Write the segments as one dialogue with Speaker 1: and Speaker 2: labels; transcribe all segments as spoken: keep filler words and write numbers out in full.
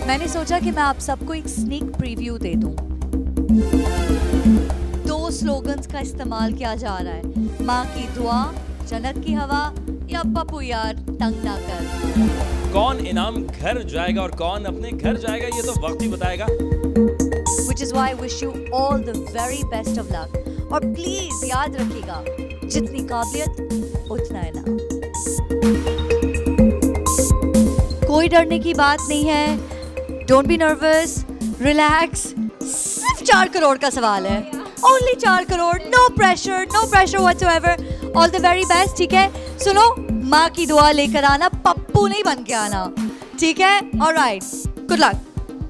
Speaker 1: मैंने सोचा कि मैं आप सबको एक स्नीक प्रीव्यू दे दूं। दो स्लोगन्स का इस्तेमाल किया जा रहा है, माँ की दुआ, जन्नत की हवा या पप्पू यार तंग ना कर।
Speaker 2: कौन इनाम घर जाएगा और कौन अपने घर जाएगा ये तो वक्त ही बताएगा।
Speaker 1: Which is why I wish you all the very best of luck. और प्लीज याद रखिएगा, जितनी काबिलियत उतना इनाम। कोई डरने की बात नहीं है, डोंट बी नर्वस, रिलैक्स। सिर्फ चार करोड़ का सवाल है, ओनली चार crore, no pressure, no pressure whatsoever. All the very best, ठीक है? सुनो, माँ की दुआ लेकर आना, पप्पू नहीं बन के आना, ठीक है? Alright, good luck.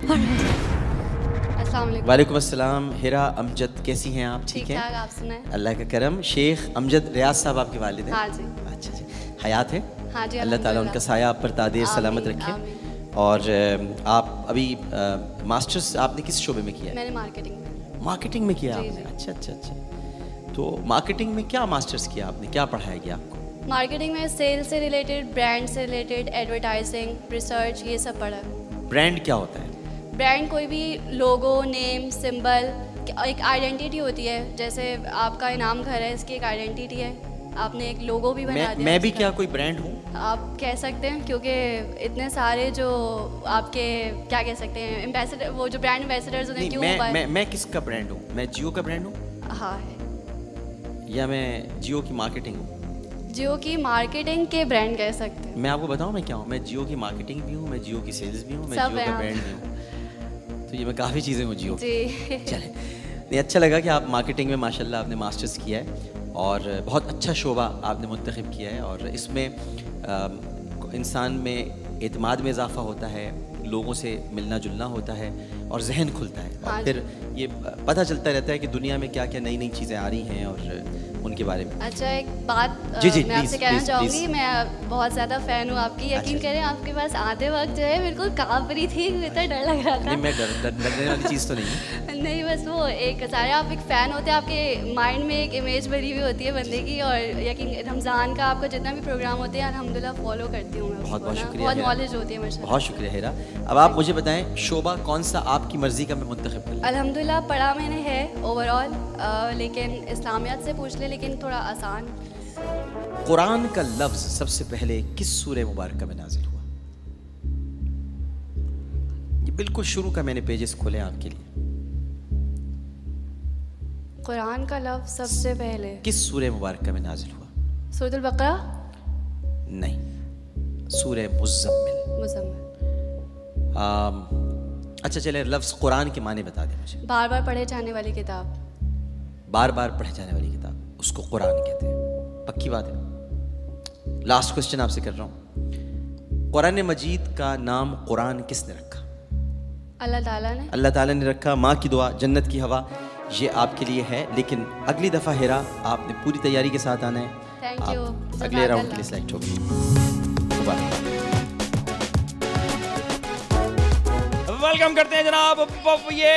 Speaker 3: वालेकुम अस्सलाम। हिरा अमजद, कैसी हैं आप? ठीक है,
Speaker 4: आप सुनाएं?
Speaker 3: अल्लाह का करम। शेख अमजद रियाज साहब आपके वालिद हैं?
Speaker 4: हाँ जी।
Speaker 3: अच्छा जी, हयात है?
Speaker 4: हाँ जी,
Speaker 3: अल्लाह ताला उनका साया आप पर तादेर सलामत रखे। और आप अभी मास्टर्स आपने किस शोबे में किया है?
Speaker 4: मैंने मार्केटिंग में।
Speaker 3: मार्केटिंग में किया आपने? अच्छा अच्छा अच्छा। तो मार्केटिंग में क्या मास्टर्स किया आपने, क्या पढ़ाया गया आपको?
Speaker 4: मार्केटिंग में सेल से रिलेटेड, ब्रांड से रिलेटेड, एडवर्टाइजिंग, रिसर्च, ये सब पढ़ा।
Speaker 3: ब्रांड क्या होता है?
Speaker 4: ब्रांड कोई भी लोगो, नेम, सिंबल, एक आइडेंटिटी होती है। जैसे आपका इनाम घर है, इसकी एक आइडेंटिटी है, आपने एक लोगो भी बना
Speaker 3: मैं,
Speaker 4: दिया।
Speaker 3: मैं भी क्या कोई ब्रांड हूँ?
Speaker 4: आप कह सकते हैं, क्योंकि इतने सारे जो आपके क्या कह सकते हैं एम्बेसडर, वो जो ब्रांड एम्बेसडर्स होते हैं, क्यों
Speaker 3: मैं, मैं मैं किसका ब्रांड हूँ? मैं जियो का ब्रांड हूँ?
Speaker 4: हाँ है।
Speaker 3: या मैं जियो की मार्केटिंग हूँ?
Speaker 4: जियो की मार्केटिंग के ब्रांड कह सकते हैं।
Speaker 3: मैं आपको बताऊँ मैं क्या हूँ? मैं जियो की मार्केटिंग भी हूँ, मैं जियो की सेल्स भी हूँ, मैं जियो का ब्रांड भी हूँ। तो ये मैं काफ़ी चीज़ें हूँ जियो।
Speaker 4: जी
Speaker 3: चले, नहीं अच्छा लगा कि आप मार्केटिंग में माशाल्लाह आपने मास्टर्स किया है और बहुत अच्छा शोबा आपने मुंतखब किया है। और इसमें इंसान में एतमाद में इजाफा होता है, लोगों से मिलना जुलना होता है और जहन खुलता है। और फिर ये पता चलता रहता है कि दुनिया में क्या क्या नई नई चीज़ें आ रही हैं और उनके बारे में।
Speaker 4: अच्छा, एक बात
Speaker 3: जी जी
Speaker 4: मैं आपसे कहना चाहूँगी, मैं बहुत ज़्यादा फ़ैन हूँ आपकी। यकीन
Speaker 3: अच्छा।
Speaker 4: करें, आपके पास आते वक्त जो है बिल्कुल काँप रही थी, इतना डर लग रहा था।
Speaker 3: नहीं, मैं डर डरने वाली चीज़ तो नहीं है।
Speaker 4: नहीं, बस वो एक सारे आप एक फ़ैन होते हैं, आपके माइंड में एक इमेज बनी हुई होती है बंदे की। और यकीन रमज़ान का आपका जितना भी प्रोग्राम होते हैं, अल्हम्दुलिल्लाह फॉलो करती हूँ मैं।
Speaker 3: बहुत बहुत शुक्रिया,
Speaker 4: बहुत नॉलेज होती है मुझे।
Speaker 3: बहुत शुक्रिया हिरा। अब आप मुझे बताएं, शोबा कौन सा आपकी मर्जी का मैं मुंतखब कर लूं?
Speaker 4: अल्हम्दुलिल्लाह पढ़ा मैंने है ओवरऑल, लेकिन इस्लामियत से पूछ ले, लेकिन थोड़ा आसान।
Speaker 3: कुरान का लफ्ज सबसे पहले किस सूरह मुबारक में नाजिल हुआ? ये बिल्कुल शुरू का मैंने पेजेस खोले आपके लिए।
Speaker 4: कुरान का लफ्ज सबसे पहले
Speaker 3: किस सूरह मुबारक में नाजिल हुआ?
Speaker 4: सूरह बकरा?
Speaker 3: नहीं, सूरह मुज़म्मिल।
Speaker 4: मुज़म्मिल।
Speaker 3: अच्छा चले, लफ्ज कुरान के माने बता दें मुझे।
Speaker 4: बार बार पढ़े जाने वाली किताब।
Speaker 3: बार बार पढ़े जाने वाली किताब, उसको कुरान कहते हैं। पक्की बात है। लास्ट क्वेश्चन आपसे कर रहा हूँ, कुरान मजीद का नाम कुरान किसने रखा?
Speaker 4: अल्लाह ताला ने। अल्लाह
Speaker 3: ताला ने रखा। माँ की दुआ, जन्नत की हवा, ये आपके लिए है। लेकिन अगली दफ़ा हिरा आपने पूरी तैयारी के साथ आना है।
Speaker 4: Thank you.
Speaker 3: अगले राउंड के लिए सिलेक्ट हो गए।
Speaker 2: वेलकम करते हैं जनाब ये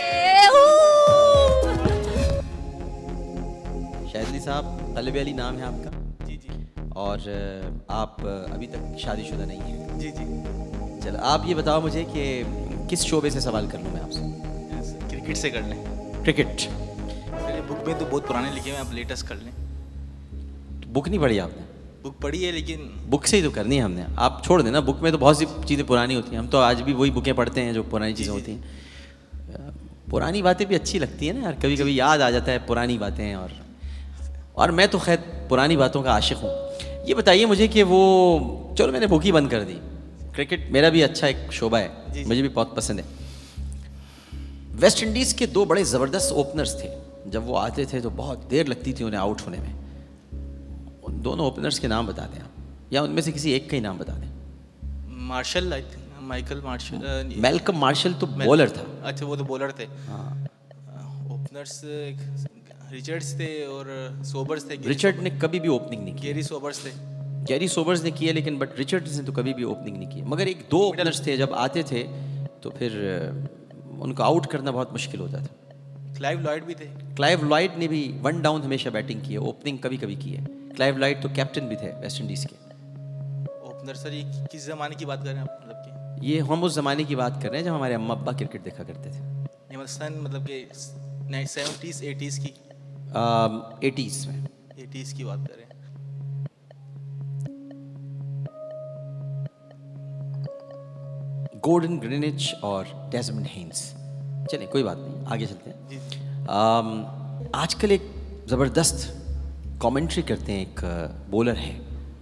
Speaker 3: शायदली साहब, कल्बे अली नाम है आपका?
Speaker 5: जी जी।
Speaker 3: और आप अभी तक शादीशुदा नहीं हैं?
Speaker 5: जी जी।
Speaker 3: चलो आप ये बताओ मुझे कि किस शोबे से सवाल कर लूँ मैं आपसे?
Speaker 5: क्रिकेट से कर लें।
Speaker 3: क्रिकेट?
Speaker 5: चलिए, बुक में तो बहुत पुराने लिखे हैं, आप लेटेस्ट कर लें।
Speaker 3: तो बुक नहीं पढ़ी आपने?
Speaker 5: बुक पढ़ी है, लेकिन
Speaker 3: बुक से ही तो करनी है हमने। आप छोड़ देना, बुक में तो बहुत सी चीज़ें पुरानी होती हैं। हम तो आज भी वही बुकें पढ़ते हैं जो पुरानी चीज़ें होती हैं। पुरानी बातें भी अच्छी लगती है ना यार, कभी कभी याद आ जाता है पुरानी बातें। और और मैं तो खैर पुरानी बातों का आशिक हूँ। ये बताइए मुझे कि वो, चलो मैंने बुक ही बंद कर दी, क्रिकेट मेरा भी अच्छा एक शोबा है, मुझे भी बहुत पसंद है। वेस्ट इंडीज़ के दो बड़े ज़बरदस्त ओपनर्स थे, जब वो आते थे तो बहुत देर लगती थी उन्हें आउट होने में। उन दोनों ओपनर्स के नाम बता दें आप, या उनमें से किसी एक का ही नाम बता दें।
Speaker 5: Marshall, I think Michael Marshall.
Speaker 3: Malcolm Marshall तो बॉलर था।
Speaker 5: अच्छा, वो तो बॉलर थे।
Speaker 3: हाँ।
Speaker 5: ओपनर्स रिचर्ड्स थे और सोबर्स थे।
Speaker 3: रिचर्ड ने कभी भी ओपनिंग नहीं की।
Speaker 5: गैरी सोबर्स थे।
Speaker 3: गैरी सोबर्स ने किया, लेकिन बट रिचर्ड्स ने तो कभी भी ओपनिंग नहीं की। मगर एक दो ओपनर्स थे, जब आते थे तो फिर उनको आउट करना बहुत मुश्किल होता था।
Speaker 5: क्लाइव लॉयड भी थे।
Speaker 3: क्लाइव लॉयड ने भी वन डाउन हमेशा बैटिंग की है, ओपनिंग कभी कभी की है। क्लाइव लॉयड तो कैप्टन भी थे वेस्ट इंडीज़ के।
Speaker 5: ओपनर सर, ये किस ज़माने की बात कर रहे हैं आप? मतलब कि
Speaker 3: ये हम उस ज़माने की बात कर रहे हैं जब हमारे अम्मा अब्बा क्रिकेट देखा करते थे।
Speaker 5: ये मतलब सन मतलब कि सेवेंटीज़ एटीज़ की
Speaker 3: एटीज़ में
Speaker 5: एटीज़ की बात कर रहे हैं।
Speaker 3: गॉर्डन ग्रीनिच और डेजमंड हेन्स। चलिए कोई बात नहीं, आगे चलते हैं।
Speaker 5: जी जी
Speaker 3: um, आजकल एक ज़बरदस्त कमेंट्री करते हैं, एक बॉलर है,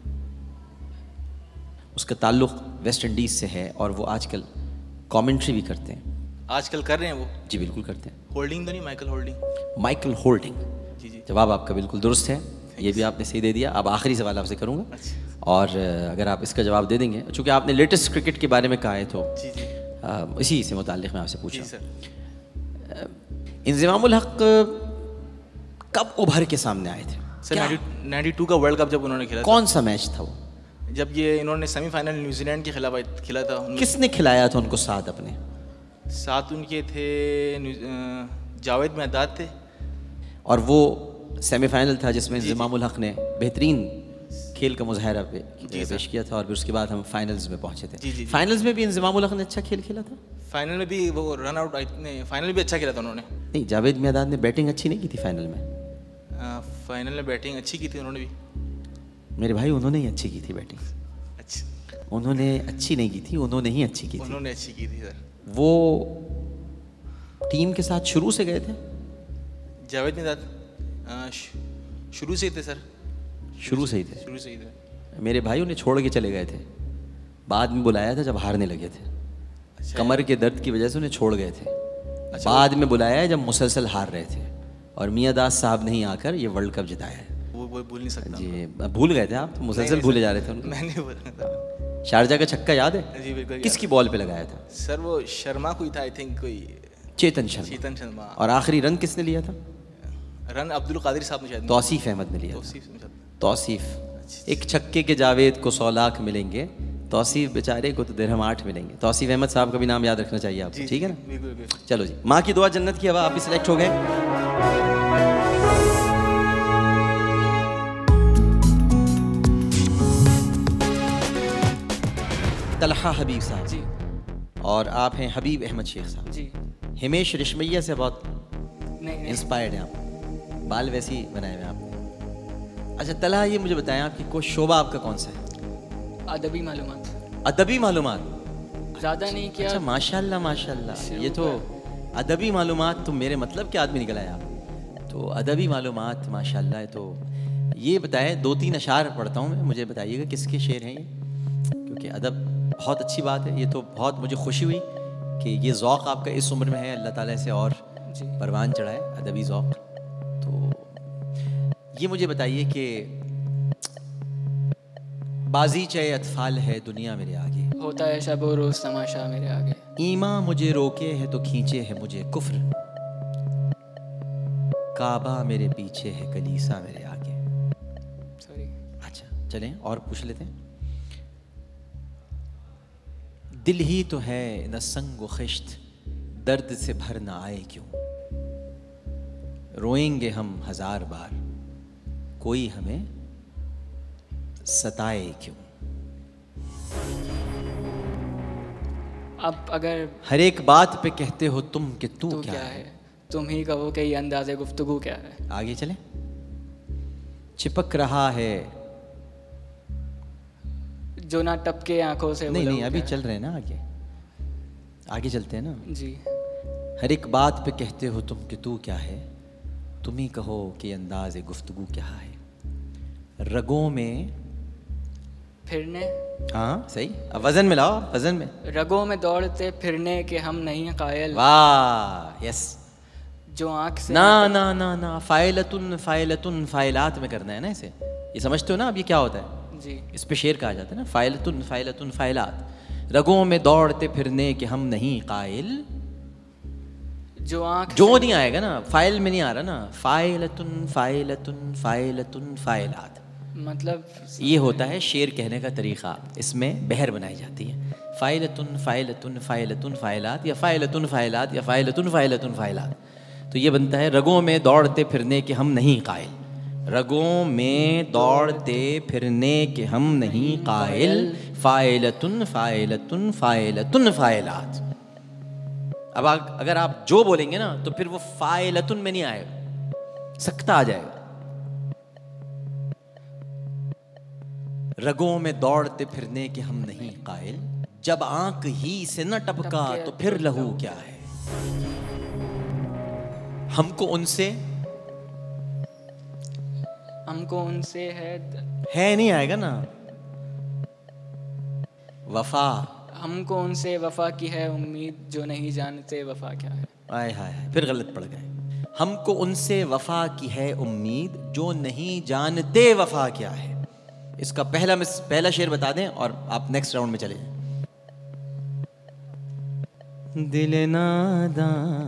Speaker 3: उसका ताल्लुक़ वेस्ट इंडीज़ से है और वो आजकल कमेंट्री भी करते हैं।
Speaker 5: आजकल कर रहे हैं वो?
Speaker 3: जी बिल्कुल करते हैं।
Speaker 5: होल्डिंग तो नहीं, माइकल होल्डिंग?
Speaker 3: Michael Holding.
Speaker 5: जी जी,
Speaker 3: जवाब आपका बिल्कुल दुरुस्त है, ये भी आपने सही दे दिया। अब आखिरी सवाल आपसे करूँगा,
Speaker 5: अच्छा।
Speaker 3: और अगर आप इसका जवाब दे देंगे, चूँकि आपने लेटेस्ट क्रिकेट के बारे में कहा है, तो
Speaker 5: जी जी
Speaker 3: आ, इसी से मुताल्लिक़ मैं आपसे पूछा।
Speaker 5: जी सर।
Speaker 3: इंज़िमामुल हक़ कब उभर के सामने आए थे?
Speaker 5: सर नाइन्टी टू का वर्ल्ड कप जब उन्होंने खेला
Speaker 3: कौन सा मैच था वो?
Speaker 5: था, जब ये इन्होंने सेमीफाइनल न्यूजीलैंड के खिलाफ खेला था। उन-
Speaker 3: किसने खिलाया था उनको साथ अपने?
Speaker 5: साथ उनके थे न्यू- अ, जावेद मियांदाद थे।
Speaker 3: और वो सेमीफाइनल था जिसमें इंज़िमामुल हक़ ने बेहतरीन खेल का मुज़ाहरा पे, पेश किया था, और फिर उसके बाद हम फाइनल्स में पहुंचे थे।
Speaker 5: जी, जी, जी।
Speaker 3: फाइनल्स में भी इंज़िमामुल हक़ ने अच्छा खेल खेला था?
Speaker 5: फाइनल में भी वो रन आउट नहीं, फाइनल में भी अच्छा खेला था उन्होंने।
Speaker 3: नहीं, जावेद मियांदाद ने बैटिंग अच्छी नहीं की थी फाइनल में।
Speaker 5: अ, फाइनल में बैटिंग अच्छी की थी उन्होंने भी।
Speaker 3: मेरे भाई, उन्होंने ही अच्छी की थी बैटिंग।
Speaker 5: अच्छा,
Speaker 3: उन्होंने अच्छी नहीं की थी, उन्होंने ही अच्छी की थी।
Speaker 5: उन्होंने अच्छी की थी सर।
Speaker 3: वो टीम के साथ शुरू से गए थे?
Speaker 5: जावेद मियांदाद शु- शुरू से ही थे सर।
Speaker 3: शुरू से ही थे।
Speaker 5: शुरू से ही थे।
Speaker 3: मेरे भाई उन्हें छोड़ के चले गए थे, बाद में बुलाया था जब हारने लगे थे।
Speaker 5: अच्छा।
Speaker 3: कमर के दर्द की वजह से उन्हें छोड़ गए थे।
Speaker 5: अच्छा।
Speaker 3: बाद में बुलाया है जब मुसलसल हार रहे थे, और मियांदास साहब ने ही आकर ये वर्ल्ड कप जिताया है।
Speaker 5: वो वो भूल नहीं सकता।
Speaker 3: जी, भूल गए थे आप तो, मुसलसल
Speaker 5: नहीं,
Speaker 3: भूले
Speaker 5: सर,
Speaker 3: जा रहे थे उनको।
Speaker 5: मैं नहीं बोल रहा था।
Speaker 3: शारजा का छक्का याद है?
Speaker 5: जी बिल्कुल।
Speaker 3: किसकी बॉल पे लगाया था?
Speaker 5: सर वो शर्मा कोई था, आई थिंक कोई
Speaker 3: चेतन शर्मा।
Speaker 5: चेतन शर्मा।
Speaker 3: और आखिरी रन किसने लिया था?
Speaker 5: रन अब्दुल कादिर साहब ने शायद।
Speaker 3: तौसीफ अहमद ने लिया था।
Speaker 5: तौसीफ ने शायद।
Speaker 3: तौसीफ। एक छक्के के जावेद को सौ लाख मिलेंगे, तौसीफ बेचारे को तो दिरहम आठ मिलेंगे। तौसीफ अहमद साहब का भी नाम याद रखना चाहिए आपको, ठीक है ना?
Speaker 5: बिल्कुल बिल्कुल।
Speaker 3: चलो जी, माँ की दुआ जन्नत की हवा, आप भी सिलेक्ट हो गए। तलहा हबीब साहब
Speaker 6: जी
Speaker 3: और आप हैं हबीब अहमद शेख साहब।
Speaker 6: जी
Speaker 3: हिमेश रेशमैया से बहुत
Speaker 6: नहीं नहीं
Speaker 3: इंस्पायर्ड हैं आप, बाल वैसे ही बनाए हुए हैं आपने। अच्छा तलहा, ये मुझे बताएं आपकी कोई शोबा आपका कौन सा है?
Speaker 6: अदबी मालूमात
Speaker 3: अदबी मालूमात।
Speaker 6: ज़्यादा नहीं किया।
Speaker 3: अच्छा माशाल्लाह माशाल्लाह,
Speaker 6: शुरू
Speaker 3: ये तो अदबी मालूमात तो मेरे मतलब के आदमी निकल आए आप। तो अदबी मालूमात माशाल्लाह। तो ये बताएं, दो तीन अशार पढ़ता हूँ मैं, मुझे बताइएगा किसके शेर हैं ये, क्योंकि अदब बहुत अच्छी बात है। ये तो बहुत मुझे खुशी हुई कि ये ज़ौक़ आपका इस उम्र में है, अल्लाह ताला से और
Speaker 6: जी
Speaker 3: परवान चढ़ाए अदबी ज़ौक़। तो ये मुझे बताइए कि बाजी चाहे अतफाल है दुनिया मेरे आगे,
Speaker 6: होता है शब और रोज़ तमाशा मेरे आगे।
Speaker 3: ईमा मुझे रोके है तो खींचे है मुझे कुफ्र, काबा मेरे पीछे है कलीसा मेरे आगे।
Speaker 6: सॉरी।
Speaker 3: अच्छा चलें और पूछ लेते हैं। दिल ही तो है न संग व खिश्त, दर्द से भर न आए क्यों, रोएंगे हम हजार बार, कोई हमें सताए क्यों।
Speaker 6: अब अगर
Speaker 3: हर एक बात पे कहते हो तुम कि तू,
Speaker 6: तू
Speaker 3: क्या,
Speaker 6: क्या
Speaker 3: है?
Speaker 6: है, तुम ही कहो कि ये अंदाज़े गुफ्तगू क्या है।
Speaker 3: आगे चलें। चिपक रहा है,
Speaker 6: जो ना टपके आंखों से।
Speaker 3: नहीं
Speaker 6: वो
Speaker 3: नहीं
Speaker 6: लहू
Speaker 3: अभी
Speaker 6: क्या
Speaker 3: चल रहे हैं ना, आगे आगे चलते हैं ना।
Speaker 6: है। जी
Speaker 3: हर एक बात पे कहते हो तुम कि तू क्या है, तुम ही कहो कि अंदाज़ गुफ्तगू क्या है। रगों में,
Speaker 6: फिरने,
Speaker 3: हाँ सही, अब वजन में लाओ, वजन में।
Speaker 6: रगों में दौड़ते फिरने के हम नहीं कायल,
Speaker 3: वाह यस।
Speaker 6: जो आंख से
Speaker 3: ना ना ना ना फ़ाइलतुन फ़ाइलतुन फ़ाइलात में करना है ना इसे, ये समझते हो ना अब ये क्या होता है?
Speaker 6: जी
Speaker 3: इस पे शेर कहा जाता है ना, फ़ाइलतुन फ़ाइलतुन फ़ाइलात। रगों में दौड़ते फिरने के हम नहीं कायल,
Speaker 6: जो आंख
Speaker 3: जो
Speaker 6: से-
Speaker 3: नहीं आएगा ना, फाइल में नहीं आ रहा ना, फ़ाइलतुन फ़ाइलतुन फ़ाइलतुन फ़ाइलात,
Speaker 6: मतलब
Speaker 3: ये होता है शेर कहने का तरीक़ा। इसमें बहर बनाई जाती है। फ़ाइलतुन फ़ाइलतुन फ़ाइलतुन फ़ाइलात, या फ़ाइलतुन फ़ाइलात, या फ़ाइलतुन फ़ाइलतुन फ़ाइलात। तो ये बनता है रगों में दौड़ते फिरने के हम नहीं कायल, रगों में दौड़ते फिरने के हम नहीं कायल, फाइलतुन फाइलतुन फाइलतुन फाइलात। अब आ- अगर आप जो बोलेंगे ना तो फिर वो फाइलतुन में नहीं आएगा, सकता आ जाएगा। रगों में दौड़ते फिरने के हम नहीं कायल, जब आंख ही से न टपका तो फिर लहू क्या है। हमको उनसे
Speaker 6: हमको उनसे है
Speaker 3: है नहीं आएगा ना, वफा।
Speaker 6: हमको उनसे वफा की है उम्मीद, जो नहीं जानते वफा क्या है।
Speaker 3: आय हाय हाय, फिर गलत पड़ गए। हमको उनसे वफा की है उम्मीद, जो नहीं जानते वफा क्या है। इसका पहला मिस पहला शेर बता दें और आप नेक्स्ट राउंड में चले जाएं। दिल नादां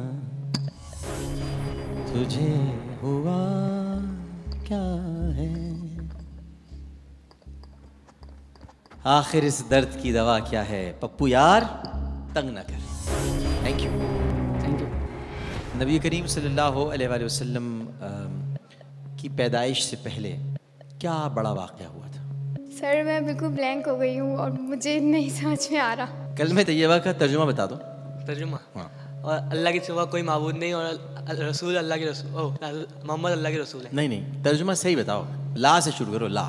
Speaker 3: तुझे हुआ क्या है, आखिर इस दर्द की दवा क्या है। पप्पू यार तंग ना कर। Thank you.
Speaker 6: Thank you.
Speaker 3: नबी करीम सल्लल्लाहु अलैहि वसल्लम की पैदाइश से पहले क्या बड़ा वाक़या हुआ था?
Speaker 7: सर मैं बिल्कुल ब्लैंक हो गई हूँ और मुझे नहीं समझ में आ रहा।
Speaker 3: कलमे तैयबा का तर्जुमा बता दो।
Speaker 8: तर्जुमा,
Speaker 3: हाँ।
Speaker 8: और अल्लाह के सिवा कोई माबूद नहीं और रसूल अल्लाह के रसूल, ओह मोहम्मद अल्लाह के रसूल है।
Speaker 3: नहीं नहीं, तर्जुमा सही बताओ। ला से शुरू करो। ला।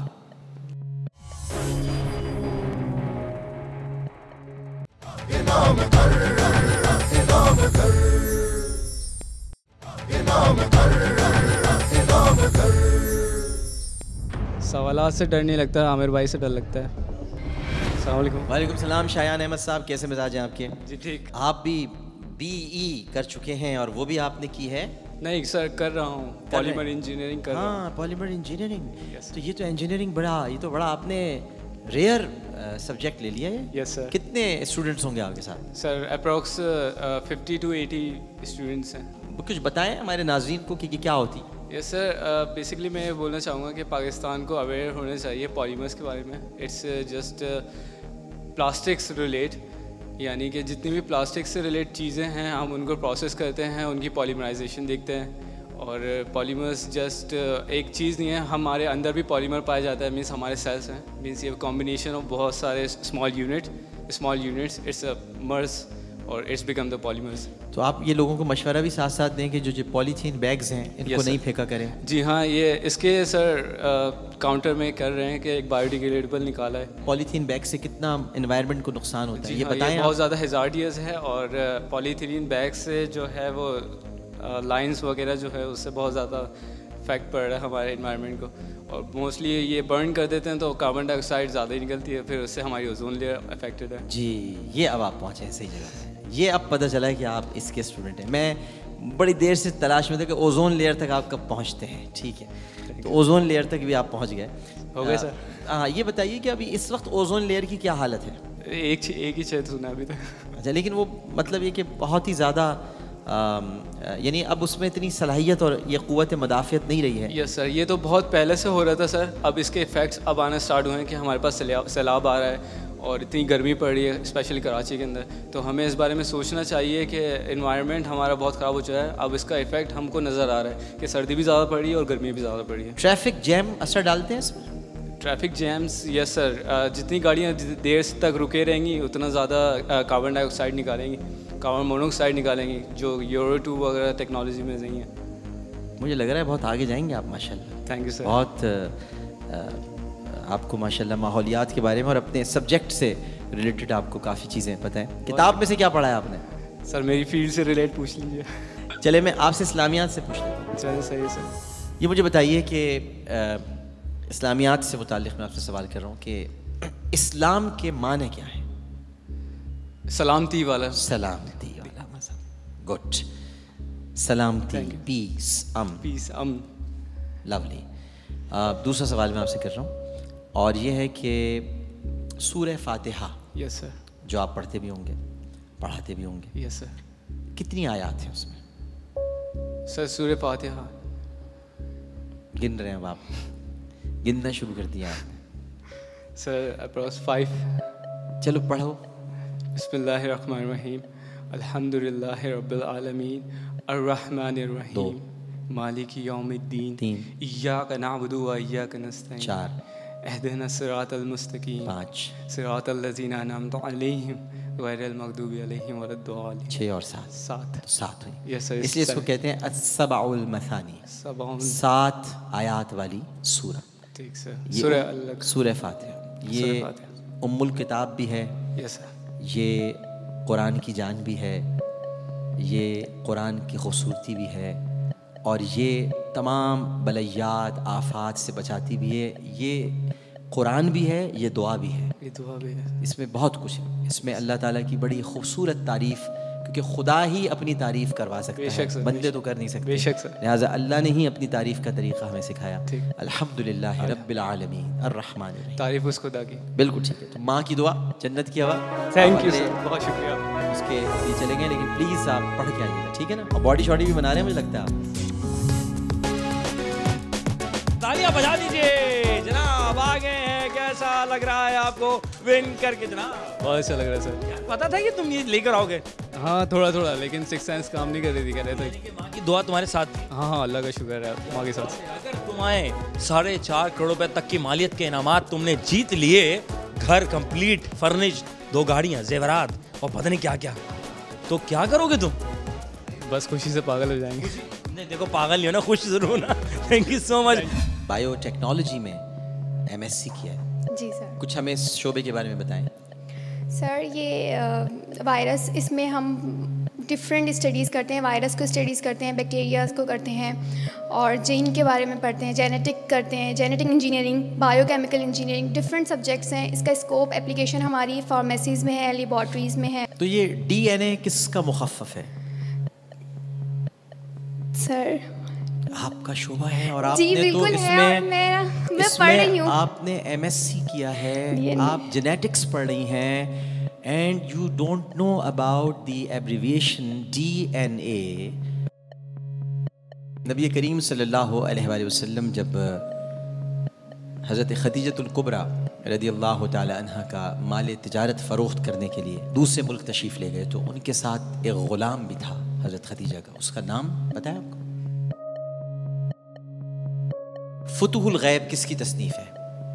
Speaker 9: सवालात से डर नहीं लगता, आमिर भाई से डर लगता है। अस्सलाम वालेकुम।
Speaker 3: वालेकुम सलाम। शायान अहमद साहब, कैसे मिजाज हैं आपके?
Speaker 9: जी ठीक।
Speaker 3: आप भी बीई कर चुके हैं और वो भी आपने की है?
Speaker 9: नहीं सर, कर रहा हूँ,
Speaker 3: कर रहे
Speaker 9: पॉलीमर
Speaker 3: हैं?
Speaker 9: इंजीनियरिंग कर रहा हूँ।
Speaker 3: हाँ, पॉलीमर इंजीनियरिंग।
Speaker 9: Yes.
Speaker 3: तो ये तो इंजीनियरिंग बड़ा ये तो बड़ा आपने रेयर सब्जेक्ट ले लिया है।
Speaker 9: Yes, sir.
Speaker 3: कितने स्टूडेंट्स होंगे आपके साथ?
Speaker 9: Sir approx fifty to eighty students हैं।
Speaker 3: वो कुछ बताएं हमारे नाज़रीन को कि, कि क्या होती है।
Speaker 9: यस सर, बेसिकली मैं ये बोलना चाहूँगा कि पाकिस्तान को अवेयर होना चाहिए पॉलीमर्स के बारे में। इट्स जस्ट प्लास्टिक्स रिलेट, यानी कि जितनी भी प्लास्टिक से रिलेट चीज़ें हैं हम उनको प्रोसेस करते हैं, उनकी पॉलीमराइजेशन देखते हैं। और पॉलीमर्स जस्ट एक चीज़ नहीं है, हमारे अंदर भी पॉलीमर पाया जाता है, मीन्स हमारे सेल्स हैं। मीन्स ये कॉम्बिनेशन ऑफ बहुत सारे small unit small units it's a merge और इट्स बिकम द पॉलीमर्स।
Speaker 3: तो आप ये लोगों को मशवरा भी साथ साथ दें कि जो जो पॉलीथीन बैग्स हैं इनको
Speaker 9: Yes,
Speaker 3: नहीं
Speaker 9: sir.
Speaker 3: फेंका करें।
Speaker 9: जी हाँ, ये इसके सर काउंटर में कर रहे हैं कि एक बायोडिग्रेडेबल निकाला है।
Speaker 3: पॉलीथीन बैग से कितना एनवायरनमेंट को नुकसान होता है
Speaker 9: जी
Speaker 3: ये
Speaker 9: हाँ,
Speaker 3: बताएं
Speaker 9: ये
Speaker 3: आप।
Speaker 9: बहुत ज़्यादा हेजार्डियस है और पॉलीथीन बैग से जो है वो लाइंस वगैरह जो है उससे बहुत ज़्यादा इफेक्ट पड़ रहा है हमारे इन्वायरमेंट को। और मोस्टली ये बर्न कर देते हैं तो कार्बन डाइऑक्साइड ज़्यादा ही निकलती है, फिर उससे हमारी ओजोन लेयर अफेक्टेड है।
Speaker 3: जी, ये अब आप पहुँचे हैं सही जगह पे। ये अब पता चला है कि आप इसके स्टूडेंट हैं। मैं बड़ी देर से तलाश में था कि ओजोन लेयर तक आप कब पहुँचते हैं। ठीक है, तो ओजोन लेयर तक भी आप पहुँच गए।
Speaker 9: हो गए
Speaker 3: आ,
Speaker 9: सर।
Speaker 3: हाँ, ये बताइए कि अभी इस वक्त ओजोन लेयर की क्या हालत है?
Speaker 9: एक ची- एक ही छेद सुना अभी तक।
Speaker 3: अच्छा, लेकिन वो मतलब ये कि बहुत ही ज़्यादा यानी अब उसमें इतनी सलाहियत और ये क़ुव्वत मदाफ़ियत नहीं रही है।
Speaker 9: यस सर, ये तो बहुत पहले से हो रहा था सर। अब इसके इफ़ेक्ट्स अब आना स्टार्ट हुए हैं कि हमारे पास सैलाब सैलाब आ रहा है और इतनी गर्मी पड़ रही है स्पेशली कराची के अंदर। तो हमें इस बारे में सोचना चाहिए कि इन्वायरमेंट हमारा बहुत ख़राब हो चुका है। अब इसका इफ़ेक्ट हमको नज़र आ रहा है कि सर्दी भी ज़्यादा पड़ रही है और गर्मी भी ज़्यादा पड़ रही है।
Speaker 3: ट्रैफिक जैम असर डालते हैं इसमें?
Speaker 9: ट्रैफिक जैम्स, यस सर, जितनी गाड़ियाँ देर तक रुके रहेंगी उतना ज़्यादा कार्बन डाइऑक्साइड निकालेंगी, कार्बन मोनोऑक्साइड निकालेंगी, जो यूरो टू वगैरह टेक्नोलॉजी में नहीं है।
Speaker 3: मुझे लग रहा है बहुत आगे जाएंगे आप माशाल्लाह।
Speaker 9: Thank you sir.
Speaker 3: बहुत अ, अ, आपको माशाल्लाह माहौलियात के बारे में और अपने सब्जेक्ट से रिलेटेड आपको काफ़ी चीज़ें पता हैं। किताब में से क्या पढ़ा है आपने?
Speaker 9: सर मेरी फील्ड से रिलेट पूछ लीजिए।
Speaker 3: चले मैं आपसे इस्लामियात से पूछ लेता हूँ।
Speaker 9: चलिए सही है सर।
Speaker 3: ये मुझे बताइए कि अ, इस्लामियात से मुताल्लिक़ मैं आपसे सवाल कर रहा हूँ कि इस्लाम के माने क्या है?
Speaker 9: सलामती वाला।
Speaker 3: सलामती वाला मज़हब। गुड। सलामती, peace, um.
Speaker 9: Peace, um.
Speaker 3: Lovely. दूसरा सवाल मैं आपसे कर रहा हूँ और ये है कि सूरह फातिहा,
Speaker 9: यस सर,
Speaker 3: जो आप पढ़ते भी होंगे पढ़ाते भी होंगे,
Speaker 9: यस सर,
Speaker 3: कितनी आयत हैं उसमें?
Speaker 9: सर सूरह फातिहा
Speaker 3: गिन रहे हैं अब आप? गिनना शुरू कर दिया आपने?
Speaker 9: Sir approx five.
Speaker 3: चलो पढ़ो।
Speaker 9: बिस्मिल्लाहिर्रहमानिर्रहीम, अल्हम्दुलिल्लाहि रब्बिल आलमीन, अर्रहमानिर्रहीम, मालिकी यौमिद्दीन,
Speaker 3: तीन,
Speaker 9: इय्याका नअबुदु व इय्याका नस्तईन,
Speaker 3: चार,
Speaker 9: इहदिना सिरातल मुस्तकीम,
Speaker 3: पाँच,
Speaker 9: सिरातल लज़ीना अनअमता अलैहिम गैरिल मग़दूबि अलैहिम वलद्दालिन,
Speaker 3: छः और सात,
Speaker 9: सात।
Speaker 3: तो सात हुई।
Speaker 9: यस सर,
Speaker 3: इसलिए इसको कहते हैं अस्सबाउल मसानी,
Speaker 9: सबअन,
Speaker 3: सात आयात वाली सूरा।
Speaker 9: ठीक सर।
Speaker 3: ये
Speaker 9: सूरह अल
Speaker 3: सूरह फातिहा, ये
Speaker 9: सूरह फातिहा।
Speaker 3: उम्मुल किताब भी है,
Speaker 9: यस सर।
Speaker 3: ये कुरान की जान भी है, ये कुरान की खूबसूरती भी है, और ये तमाम बलैयात आफात से बचाती भी है। ये कुरान भी है, ये दुआ भी है,
Speaker 9: ये दुआ भी है।
Speaker 3: इसमें बहुत कुछ है। इसमें अल्लाह ताला की बड़ी खूबसूरत तारीफ़, क्योंकि खुदा ही अपनी तारीफ़ करवा सकता
Speaker 9: बेशक
Speaker 3: है,
Speaker 9: सर,
Speaker 3: बंदे
Speaker 9: बेशक।
Speaker 3: तो कर नहीं सकते।
Speaker 9: बेशक सर।
Speaker 3: लिहाजा अल्लाह ने ही अपनी तारीफ़ का तरीक़ा हमें सिखाया।
Speaker 9: ठीक।
Speaker 3: अल्हम्दुलिल्लाह रब्बिल आलमीन अर्रहमानिर रहीम।
Speaker 9: तारीफ उस खुदा की।
Speaker 3: बिल्कुल ठीक है। तो माँ की दुआ, जन्नत की हवा।
Speaker 9: थैंक यू
Speaker 3: अपने
Speaker 9: सर, बहुत शुक्रिया।
Speaker 3: उसके लिए चलेंगे, लेकिन प्लीज़ आप पढ़ के आइएगा, ठीक है ना। और बॉडी शॉडी भी बना रहे हैं मुझे लगता है आप।
Speaker 2: तालियां बजा दीजिए जनाब, आ गए हैं। कैसा लग रहा है आपको विन करके जनाब?
Speaker 9: बहुत अच्छा लग रहा है सर।
Speaker 2: पता था कि तुम ये लेकर आओगे?
Speaker 9: हाँ थोड़ा थोड़ा, लेकिन सिक्स सेंस काम नहीं कर रही थी, कह रहे थे।
Speaker 2: माँ की दुआ तुम्हारे साथ थी।
Speaker 9: हाँ हाँ, अल्लाह का शुक्र है माँ के साथ।
Speaker 2: अगर तुम आए साढ़े चार करोड़ रुपए तक की मालियत के इनामात तुमने जीत लिए, घर कंप्लीट फर्निश्ड, दो गाड़ियाँ, जेवरात और पता नहीं क्या क्या, तो क्या करोगे तुम?
Speaker 9: बस खुशी से पागल हो जाएंगे।
Speaker 2: नहीं देखो, पागल नहीं हो ना, खुश जरूर होना। Thank you so much.
Speaker 3: Biotechnology में एमएससी किया है।
Speaker 7: जी सर।
Speaker 3: कुछ हमें इस शोबे के बारे में बताएं।
Speaker 7: सर ये वायरस, इसमें हम डिफरेंट स्टडीज़ करते हैं। वायरस को स्टडीज़ करते हैं, बैक्टीरियाज को करते हैं, और जीन के बारे में पढ़ते हैं, जेनेटिक करते हैं, genetic engineering, biochemical engineering, different subjects हैं। इसका स्कोप एप्लीकेशन हमारी फार्मेसीज़ में है, लेबॉर्ट्रीज़ में है।
Speaker 3: तो ये डीएनए किसका मुखफ़फ़ है?
Speaker 7: सर
Speaker 3: आपका शोबा है, और
Speaker 7: जी
Speaker 3: आपने तो
Speaker 7: बिल्कुल है, और
Speaker 3: इसमें
Speaker 7: मैं मैं पढ़ रही
Speaker 3: इसमें
Speaker 7: हूँ।
Speaker 3: आपने एमएससी किया है,
Speaker 7: डीएनए।
Speaker 3: आप जेनेटिक्स पढ़ रही हैं, and you don't know about the abbreviation DNA. नबी करीम सल्लल्लाहु अलैहि वसल्लम जब हज़रत खदीजतुल कुबरा रदियल्लाहु ताला अन्हा का माल तिजारत फ़रोख्त करने के लिए दूसरे मुल्क तशरीफ़ ले गए, तो उनके साथ एक ग़ुलाम भी था हज़रत खदीजा का। उसका नाम पता है आपको? फुतहुल गैब किसकी तसनीफ़ है?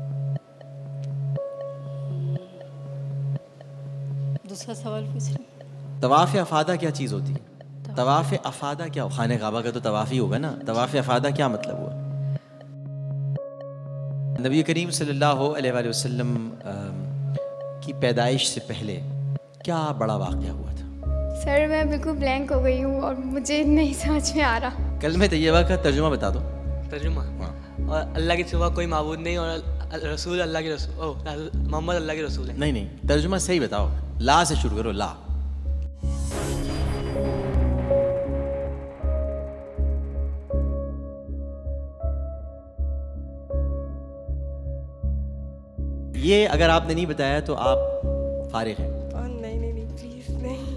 Speaker 1: दूसरा सवाल पूछ रही।
Speaker 3: तवाफ़ अफ़ादा क्या चीज़ होती है? तवाफ़ अफ़ादा क्या? खाने काबा का तो तवाफ़ ही होगा ना। तवाफ़ अफ़ादा क्या मतलब हुआ? नबी करीम सल्लल्लाहु अलैहि वसल्लम की पैदाइश से पहले क्या बड़ा वाक़या हुआ था?
Speaker 7: सर मैं बिल्कुल ब्लैंक हो गई हूँ और मुझे नहीं समझ में आ रहा।
Speaker 3: कलमे तैयबा का तर्जुमा बता दो।
Speaker 8: तर्जुमा, और अल्लाह के सिवा कोई माबूद नहीं, और रसूल अल्लाह के रसूल, ओह मोहम्मद अल्लाह के रसूल है।
Speaker 3: नहीं नहीं, तर्जुमा सही बताओ। ला से शुरू करो। ला। ये अगर आपने नहीं बताया तो आप फारिग हैं।
Speaker 10: नहीं नहीं नहीं प्लीज नहीं।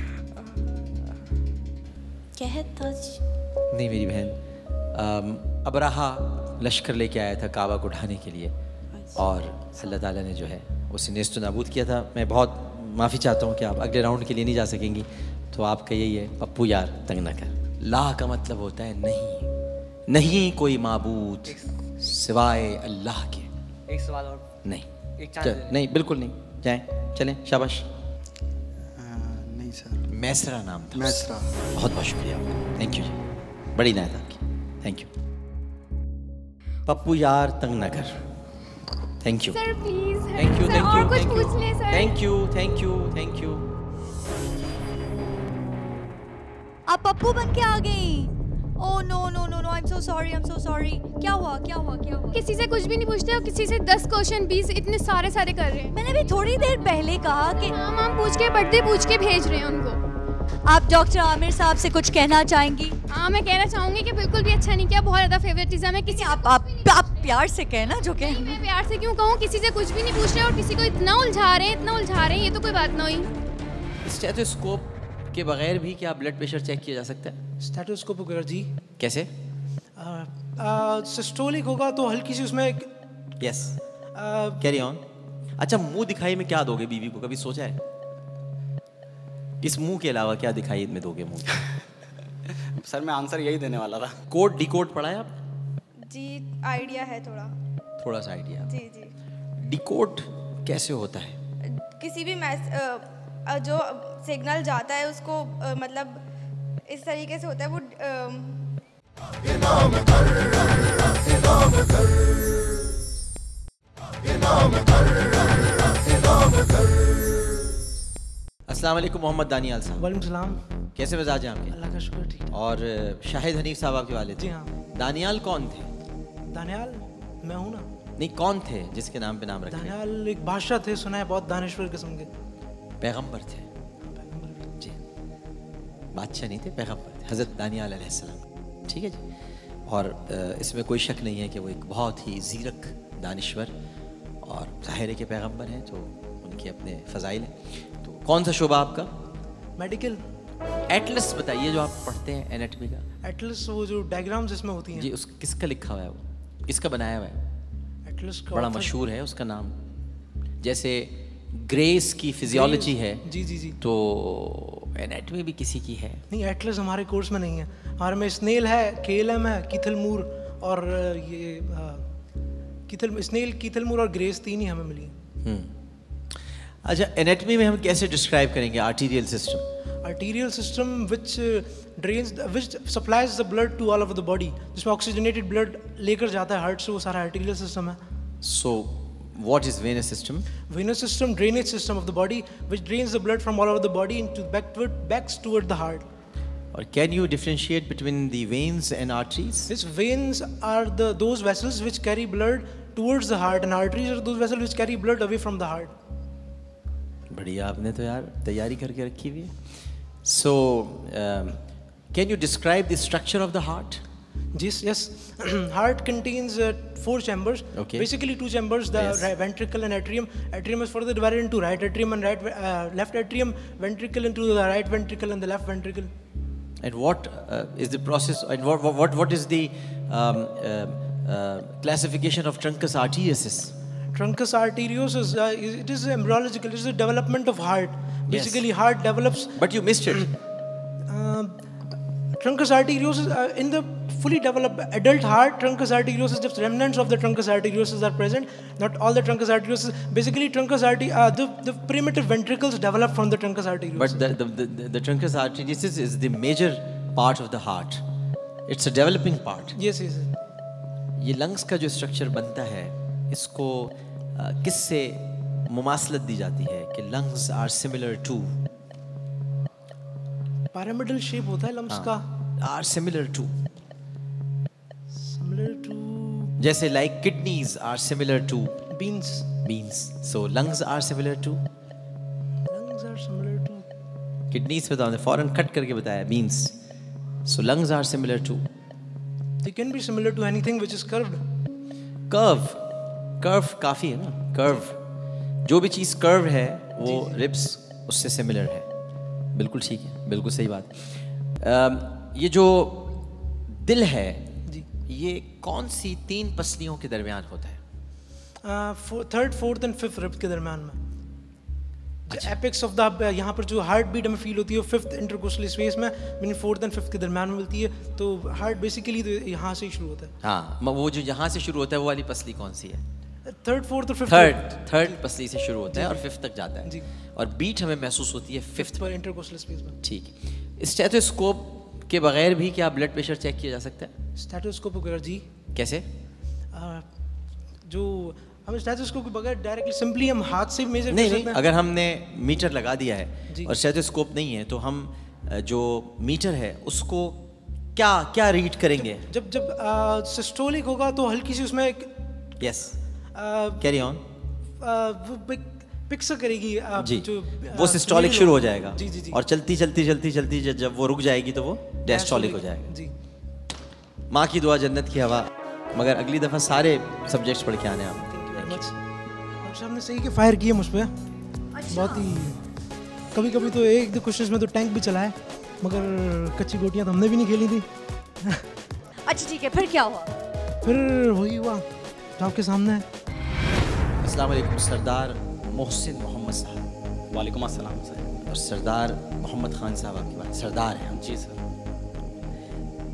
Speaker 10: क्या है ताज?
Speaker 3: नहीं मेरी बहन, अबराहा लश्कर लेके आया था काबा को ढाने के लिए, और अल्लाह ताला ने जो है उसे नेस्त नाबूद किया था। मैं बहुत माफ़ी चाहता हूँ कि आप अगले राउंड के लिए नहीं जा सकेंगी। तो आपका यही है, पप्पू यार तंग ना कर। ला का मतलब होता है नहीं, नहीं कोई माबूद सिवाय अल्लाह के।
Speaker 8: एक सवाल और।
Speaker 3: नहीं
Speaker 8: एक
Speaker 3: चल, नहीं बिल्कुल नहीं, जाएं चलें, शाबाश।
Speaker 11: नहीं सर,
Speaker 3: मैसरा नाम था।
Speaker 11: मैसरा।
Speaker 3: बहुत बहुत शुक्रिया आपका, थैंक यू जी, बड़ी नायत आपकी, थैंक यू। पप्पू यार तंग ना कर, thank you
Speaker 7: sir please
Speaker 3: thank you
Speaker 7: sir,
Speaker 3: thank
Speaker 7: और
Speaker 3: यू
Speaker 7: कुछ
Speaker 3: थैंक
Speaker 7: पूछ लें
Speaker 3: you
Speaker 7: sir.
Speaker 3: Thank you thank you thank you.
Speaker 1: आप पप्पू बन के आ गई। Oh no no no no, I am so sorry, I am so sorry. क्या हुआ क्या हुआ क्या हुआ?
Speaker 7: किसी से कुछ भी नहीं पूछते और किसी से दस क्वेश्चन बीस इतने सारे सारे कर रहे हैं।
Speaker 1: मैंने भी थोड़ी देर पहले कहा कि
Speaker 7: नाम हम पूछ के बर्थडे पूछ के भेज रहे हैं उनको।
Speaker 1: आप डॉक्टर आमिर साहब से कुछ कहना चाहेंगी?
Speaker 7: हाँ मैं कहना चाहूँगी कि बिल्कुल भी अच्छा नहीं किया, बहुत ज़्यादा फेवरेटिज्म है। किसी
Speaker 1: आप आप आप प्यार से कहना जो कह।
Speaker 7: मैं प्यार से क्यों कहूँ, किसी से कुछ भी नहीं पूछ रहे और किसी को इतना उलझा रहे हैं इतना उलझा रहे हैं, ये तो कोई बात ना हुई।
Speaker 3: स्टेथोस्कोप के बगैर भी क्या ब्लड प्रेशर चेक किया जा सकता है?
Speaker 11: स्टेथोस्कोप वगैरह जी
Speaker 3: कैसे?
Speaker 11: सिस्टोलिक होगा तो हल्की सी उसमें।
Speaker 3: Yes carry on. अच्छा, मुंह दिखाई में क्या दोगे बीवी को, कभी सोचा है? इस मुंह के अलावा क्या दिखाई में दोगे मुंह?
Speaker 12: सर मैं आंसर यही देने वाला था।
Speaker 3: कोड डिकोड पढ़ा है आप?
Speaker 13: जी आइडिया है थोड़ा।
Speaker 3: थोड़ा सा आइडिया।
Speaker 13: जी जी।
Speaker 3: डिकोड कैसे होता है?
Speaker 13: किसी भी मैस अ, जो सिग्नल जाता है उसको अ, मतलब इस तरीके से होता है वो
Speaker 3: अस्सलाम वालेकुम मोहम्मद दानियाल साहब।
Speaker 11: वालेकुम सलाम।
Speaker 3: कैसे मिजाज हैं आपके?
Speaker 11: अल्लाह का शुक्र ठीक है।
Speaker 3: और शाहिद हनीफ साहब आपके वालिद?
Speaker 11: जी हाँ।
Speaker 3: दानियाल कौन थे?
Speaker 11: दानियाल मैं हूँ ना।
Speaker 3: नहीं, कौन थे जिसके नाम पे नाम रखा?
Speaker 11: दानियाल एक बादशाह थे, सुना है, बहुत दानिश्वर किस्म के।
Speaker 3: पैगंबर थे जी, बादशाह नहीं थे, पैगंबर थे, हज़रत दानियाल अलैहिस्सलाम। ठीक है जी। और इसमें कोई शक नहीं है कि वो एक बहुत ही ज़ीरक दानिश्वर और ज़ाहिर के पैगंबर हैं, तो उनके अपने फ़ज़ाइल हैं। तो कौन सा शोबा आपका?
Speaker 11: मेडिकल।
Speaker 3: एटलस बताइए जो आप पढ़ते हैं एनाटॉमी का।
Speaker 11: एटलस वो जो डायग्राम्स इसमें होती हैं
Speaker 3: जी, उस किसका लिखा हुआ है वो? किसका बनाया हुआ है?
Speaker 11: एटलस का
Speaker 3: बड़ा मशहूर है उसका नाम। जैसे ग्रेस की फिजियोलॉजी है।
Speaker 11: जी जी जी।
Speaker 3: तो एनाटॉमी भी किसी की है?
Speaker 11: नहीं, एटलस हमारे कोर्स में नहीं है। हमारे में स्नेल है, केएलएम है, कीथलमूर और ये कीथल स्नेल, कीथलमूर और ग्रेस, तीन ही हमें मिली हैं।
Speaker 3: अच्छा, एनाटॉमी में हम कैसे डिस्क्राइब करेंगे arterial system?
Speaker 11: Arterial system which drains which supplies the blood to all over the body, जिसमें ऑक्सीजनेटेड ब्लड लेकर जाता है हार्ट से, वो सारा आर्टीरियल सिस्टम है।
Speaker 3: So what is venous system?
Speaker 11: Venous system drainage system of the body which drains the blood from all over the body into backward backs toward the heart.
Speaker 3: Or can you differentiate between the veins and arteries?
Speaker 11: These veins are the those vessels which carry blood towards the heart, and arteries are those vessels which carry blood away from the heart.
Speaker 3: बढ़िया, आपने तो यार तैयारी करके रखी हुई है. So, um, can you describe the structure of the heart?
Speaker 11: Yes, yes. Heart contains uh, four chambers.
Speaker 3: Okay.
Speaker 11: Basically, two chambers: the
Speaker 3: Yes.
Speaker 11: right ventricle and atrium. Atrium is further divided into right atrium and right uh, left atrium. Ventricle into the right ventricle and the left ventricle.
Speaker 3: And what uh, is the process? And what what what is the um, uh, uh, classification of truncus arteriosus?
Speaker 11: Truncus arteriosus. Uh, it is embryological. It is the development of heart. Basically, yes. Heart develops.
Speaker 3: But you missed it.
Speaker 11: uh, truncus arteriosus uh, in the fully developed adult heart. Truncus arteriosus, just remnants of the truncus arteriosus are present. Not all the truncus arteriosus. Basically, truncus arter uh, the the primitive ventricles develop from the truncus arteriosus.
Speaker 3: But the the, the the truncus arteriosus is the major part of the heart. It's a developing part.
Speaker 11: Yes, yes.
Speaker 3: ये lungs का जो structure बनता है, इसको uh, किससे मुमासलत दी जाती है कि lungs are similar to?
Speaker 11: Pyramidal shape होता है lungs का.
Speaker 3: Are similar to.
Speaker 11: Similar to.
Speaker 3: जैसे like kidneys are similar to.
Speaker 11: Beans.
Speaker 3: Beans. So lungs are similar to.
Speaker 11: Lungs are similar to.
Speaker 3: Kidneys पे तो हमने फौरन कट करके बताया beans. So lungs are similar to.
Speaker 11: They can be similar to anything which is curved.
Speaker 3: Curve. Curve काफी है ना. Curve. जो भी चीज़ curve है वो ribs उससे similar है. बिल्कुल ठीक है, बिल्कुल सही बात. um, ये जो दिल है, ये कौन सी तीन पसलियों के दरमियान होता है?
Speaker 11: Third, fourth and fifth rib के दरमियान में. एपेक्स ऑफ द यहाँ पर जो हार्ट बीट हमें फील होती है फिफ्थ इंटरकोस्टल स्पेस में, मीन फोर्थ एंड फिफ्थ के दरमियान में मिलती है. तो हार्ट बेसिकली तो यहाँ से ही शुरू होता है.
Speaker 3: हाँ, वो जो यहाँ से शुरू होता है वो वाली पसली कौन सी है?
Speaker 11: थर्ड, फोर्थ और फिफ्थ.
Speaker 3: थर्ड थर्ड पसली से शुरू होता है और फिफ्थ तक जाता है. और बीट हमें महसूस होती है फिफ्थ
Speaker 11: पर इंटरकोस्टल स्पेस में.
Speaker 3: ठीक. स्टेथोस्कोप के बगैर भी क्या ब्लड प्रेशर चेक किया जा सकता है?
Speaker 11: स्टेथोस्कोप वगैरह जी.
Speaker 3: कैसे?
Speaker 11: आ, जो हम स्टेथोस्कोप के बगैर डायरेक्टली सिंपली हम हाथ से मेजर
Speaker 3: कर सकते हैं. अगर हमने मीटर लगा दिया है और स्टेथोस्कोप नहीं है तो हम जो मीटर है उसको क्या क्या रीड करेंगे?
Speaker 11: जब जब सिस्टोलिक होगा तो हल्की सी उसमें
Speaker 3: यस कैरी ऑन
Speaker 11: पिक्स करेगी आप
Speaker 3: जी.
Speaker 11: जो
Speaker 3: वो सिस्टोलिक शुरू हो जाएगा.
Speaker 11: जी, जी, जी.
Speaker 3: और चलती चलती चलती चलती जब वो रुक जाएगी तो वो डायस्टोलिक हो जाएगा.
Speaker 11: जी.
Speaker 3: माँ की दुआ जन्नत की हवा. मगर अगली दफ़ा सारे सब्जेक्ट्स पढ़ के आने आप.
Speaker 11: अच्छा, हमने सही के फायर किए मुझ पे. बहुत ही कभी कभी तो एक दो क्वेश्चंस में तो टैंक भी चला है, मगर कच्ची गोटियां तो हमने भी नहीं खेली थी.
Speaker 1: अच्छा ठीक है, फिर क्या हुआ?
Speaker 11: फिर वही हुआ जो आपके सामने है.
Speaker 3: अस्सलाम वालेकुम सरदार मोहसिन मोहम्मद साहब.
Speaker 12: वालेकुम अस्सलाम सर.
Speaker 3: और सरदार मोहम्मद खान साहब आपके पास सरदार हैं.
Speaker 12: जी सर.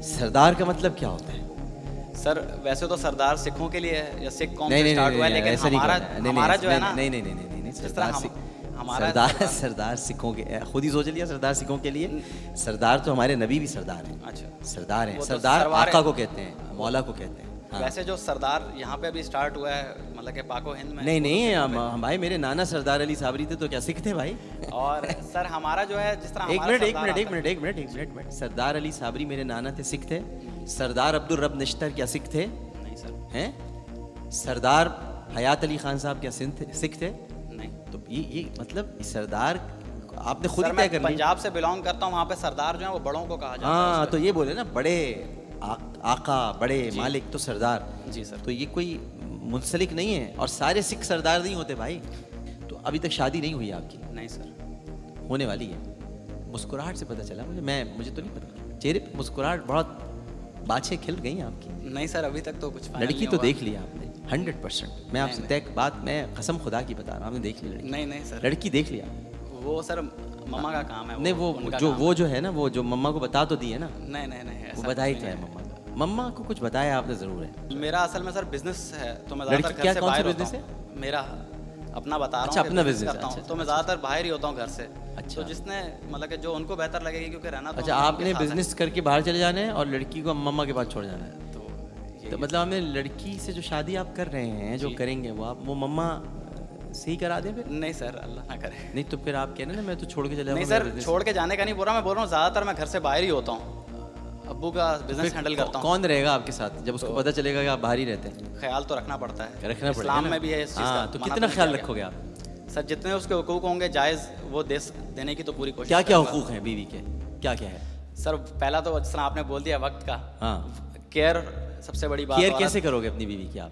Speaker 3: सरदार का मतलब क्या होता है?
Speaker 12: सर वैसे तो सरदार सिखों के लिए है या सिख कौम
Speaker 3: नहीं,
Speaker 12: से
Speaker 3: नहीं,
Speaker 12: स्टार्ट
Speaker 3: नहीं,
Speaker 12: हुआ है,
Speaker 3: नहीं,
Speaker 12: लेकिन
Speaker 3: ऐसा नहीं
Speaker 12: हमारा
Speaker 3: कहना है। नहीं,
Speaker 12: हमारा
Speaker 3: नहीं,
Speaker 12: जो है ना,
Speaker 3: नहीं नहीं नहीं नहीं नहीं
Speaker 12: जिस तरह
Speaker 3: सरदार
Speaker 12: हम-
Speaker 3: सिख
Speaker 12: हमारा
Speaker 3: सरदार सरदार सिखों के खुद ही सोच लिया सरदार सिखों के लिए। सरदार तो हमारे नबी भी सरदार हैं।
Speaker 12: अच्छा
Speaker 3: सरदार हैं।
Speaker 12: वो तो
Speaker 3: सरदार
Speaker 12: सरवार
Speaker 3: आका
Speaker 12: है।
Speaker 3: को कहते हैं, मौला को कहते हैं। हाँ।
Speaker 12: वैसे जो सरदार यहाँ पे अभी स्टार्ट हुआ है मतलब कि पाको हिंद में,
Speaker 3: नहीं नहीं हम, हम भाई मेरे नाना सरदार अली साबरी थे तो क्या सिख थे भाई?
Speaker 12: और सर हमारा जो है जिस तरह
Speaker 3: एक
Speaker 12: हमारा
Speaker 3: मिनट एक
Speaker 12: सरदार
Speaker 3: मिनट एक
Speaker 12: आता है-
Speaker 3: मिनट एक मिनट एक मिनट मिनट सरदार अली साबरी मेरे नाना थे, सिख थे। सरदार अब्दुल रब निश्तर क्या सिख थे?
Speaker 12: नहीं सर।
Speaker 3: हैं? सरदार हयात अली खान साहब क्या सिंध थे, सिख थे?
Speaker 12: नहीं।
Speaker 3: तो ये ये मतलब सरदार आपने खुद
Speaker 12: सर
Speaker 3: ही
Speaker 12: मैं
Speaker 3: तय कर लिया।
Speaker 12: पंजाब से बिलोंग करता हूँ, वहाँ पे सरदार जो है वो बड़ों को कहा जाता है।
Speaker 3: हाँ तो ये बोले ना बड़े आ, आका बड़े
Speaker 12: जी।
Speaker 3: मालिक तो सरदार।
Speaker 12: जी सर।
Speaker 3: तो ये कोई मुंसलिक नहीं है और सारे सिख सरदार नहीं होते भाई। तो अभी तक शादी नहीं हुई आपकी?
Speaker 12: नहीं सर।
Speaker 3: होने वाली है। मुस्कुराहट से पता चला मुझे, मैं मुझे तो नहीं पता। चेहरे पे मुस्कुराहट बहुत बाछें खिल गई हैं आपकी।
Speaker 12: नहीं सर अभी तक तो कुछ final
Speaker 3: लड़की
Speaker 12: नहीं
Speaker 3: तो
Speaker 12: हुआ।
Speaker 3: देख लिया आपने हंड्रेड परसेंट। मैं आपसे तय बात मैं कसम खुदा की बता रहा हूँ, आपने देख ली लड़की?
Speaker 12: नहीं नहीं सर।
Speaker 3: लड़की देख लिया?
Speaker 12: वो सर मम्मा का काम है।
Speaker 3: नहीं वो
Speaker 12: उनका
Speaker 3: जो
Speaker 12: काम
Speaker 3: वो जो है ना वो जो मम्मा को बता तो दी है ना?
Speaker 12: नहीं नहीं नहीं
Speaker 3: वो
Speaker 12: ऐसा
Speaker 3: बताई
Speaker 12: कुछ
Speaker 3: तो है
Speaker 12: नहीं
Speaker 3: मम्मा को। मम्मा को कुछ बताया आपने जरूर है।
Speaker 12: मेरा असल में सर बिजनेस है तो मैं
Speaker 3: लड़की
Speaker 12: ज़्यादातर
Speaker 3: क्या-
Speaker 12: घर से
Speaker 3: कौन सा
Speaker 12: बाहर होता
Speaker 3: business
Speaker 12: हूँ। मेरा अपना बता रहा हूँ
Speaker 3: अच्छा,
Speaker 12: कि
Speaker 3: अपना
Speaker 12: business
Speaker 3: business,
Speaker 12: करता हूँ,
Speaker 3: अच्छा,
Speaker 12: तो मैं
Speaker 3: अच्छा,
Speaker 12: ज़्यादातर बाहर ही होता हूँ घर से।
Speaker 3: अच्छा।
Speaker 12: तो जिसने मतलब कि जो उनको बेहतर लगेगी क्योंकि रहना तो
Speaker 3: अच्छा
Speaker 12: हम
Speaker 3: आपने
Speaker 12: उनके साथ है।
Speaker 3: बिजनेस करके बाहर चले जाना है और लड़की को मम्मा के पास छोड़ जाना है? तो मतलब आपने लड़की से जो शादी आप कर रहे हैं जो करेंगे वो आप वो मम्मा से ही करा दें फिर?
Speaker 12: नहीं सर अल्लाह ना करे।
Speaker 3: नहीं तो फिर आप कहना ना मैं तो छोड़ के चले
Speaker 12: नहीं
Speaker 3: जाऊंगा
Speaker 12: सर
Speaker 3: मेरा business।
Speaker 12: छोड़ के जाने का नहीं बोल रहा, मैं बोल रहा हूँ ज़्यादातर मैं घर से बाहर ही होता हूँ। अब्बू का बिजनेस
Speaker 3: फिर
Speaker 12: हैंडल करता हूँ।
Speaker 3: कौन रहेगा आपके साथ जब उसको पता चलेगा कि आप बाहर ही रहते हैं?
Speaker 12: ख्याल तो रखना पड़ता है,
Speaker 3: रखना पड़ेगा
Speaker 12: इस्लाम
Speaker 3: ना।
Speaker 12: में भी है इस चीज़
Speaker 3: हाँ,
Speaker 12: का।
Speaker 3: तो
Speaker 12: मना
Speaker 3: कितना
Speaker 12: नहीं
Speaker 3: ख्याल
Speaker 12: किया
Speaker 3: रखोगे
Speaker 12: गया।
Speaker 3: आप?
Speaker 12: सर जितने उसके हुकूक होंगे जायज़ वो दे देने की तो पूरी कोशिश
Speaker 3: क्या क्या
Speaker 12: करूंगा।
Speaker 3: हुकूक हैं बीवी के? क्या क्या है?
Speaker 12: सर पहला तो जिस तरह आपने बोल दिया वक्त का।
Speaker 3: हाँ।
Speaker 12: केयर सबसे बड़ी बात।
Speaker 3: केयर
Speaker 12: और
Speaker 3: कैसे करोगे अपनी बीवी की आप?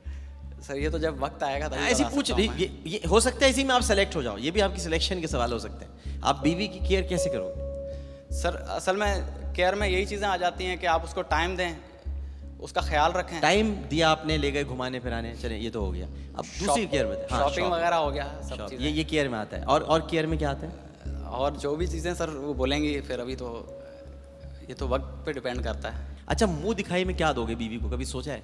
Speaker 12: सर ये तो जब वक्त आएगा तभी
Speaker 3: ऐसी
Speaker 12: बता
Speaker 3: पूछ
Speaker 12: सकता हूँ मैं।
Speaker 3: ये, ये हो सकता है इसी में आप सेलेक्ट हो जाओ, ये भी आपकी सिलेक्शन के सवाल हो सकते हैं। आप बीवी की केयर कैसे करोगे?
Speaker 12: सर असल में केयर में यही चीज़ें आ जाती हैं कि आप उसको टाइम दें, उसका ख्याल रखें।
Speaker 3: टाइम दिया आपने, ले गए घुमाने फिराने, चले ये तो हो गया। अब दूसरी केयर बताए।
Speaker 12: शॉपिंग वगैरह हो गया सब
Speaker 3: शॉप-
Speaker 12: चीज़ें।
Speaker 3: ये ये केयर में आता है। और और केयर में क्या आता है?
Speaker 12: और जो भी चीज़ें सर वो बोलेंगी फिर अभी तो ये तो वक्त पे डिपेंड करता है।
Speaker 3: अच्छा मुंह दिखाई में क्या दोगे बीवी को, कभी सोचा है?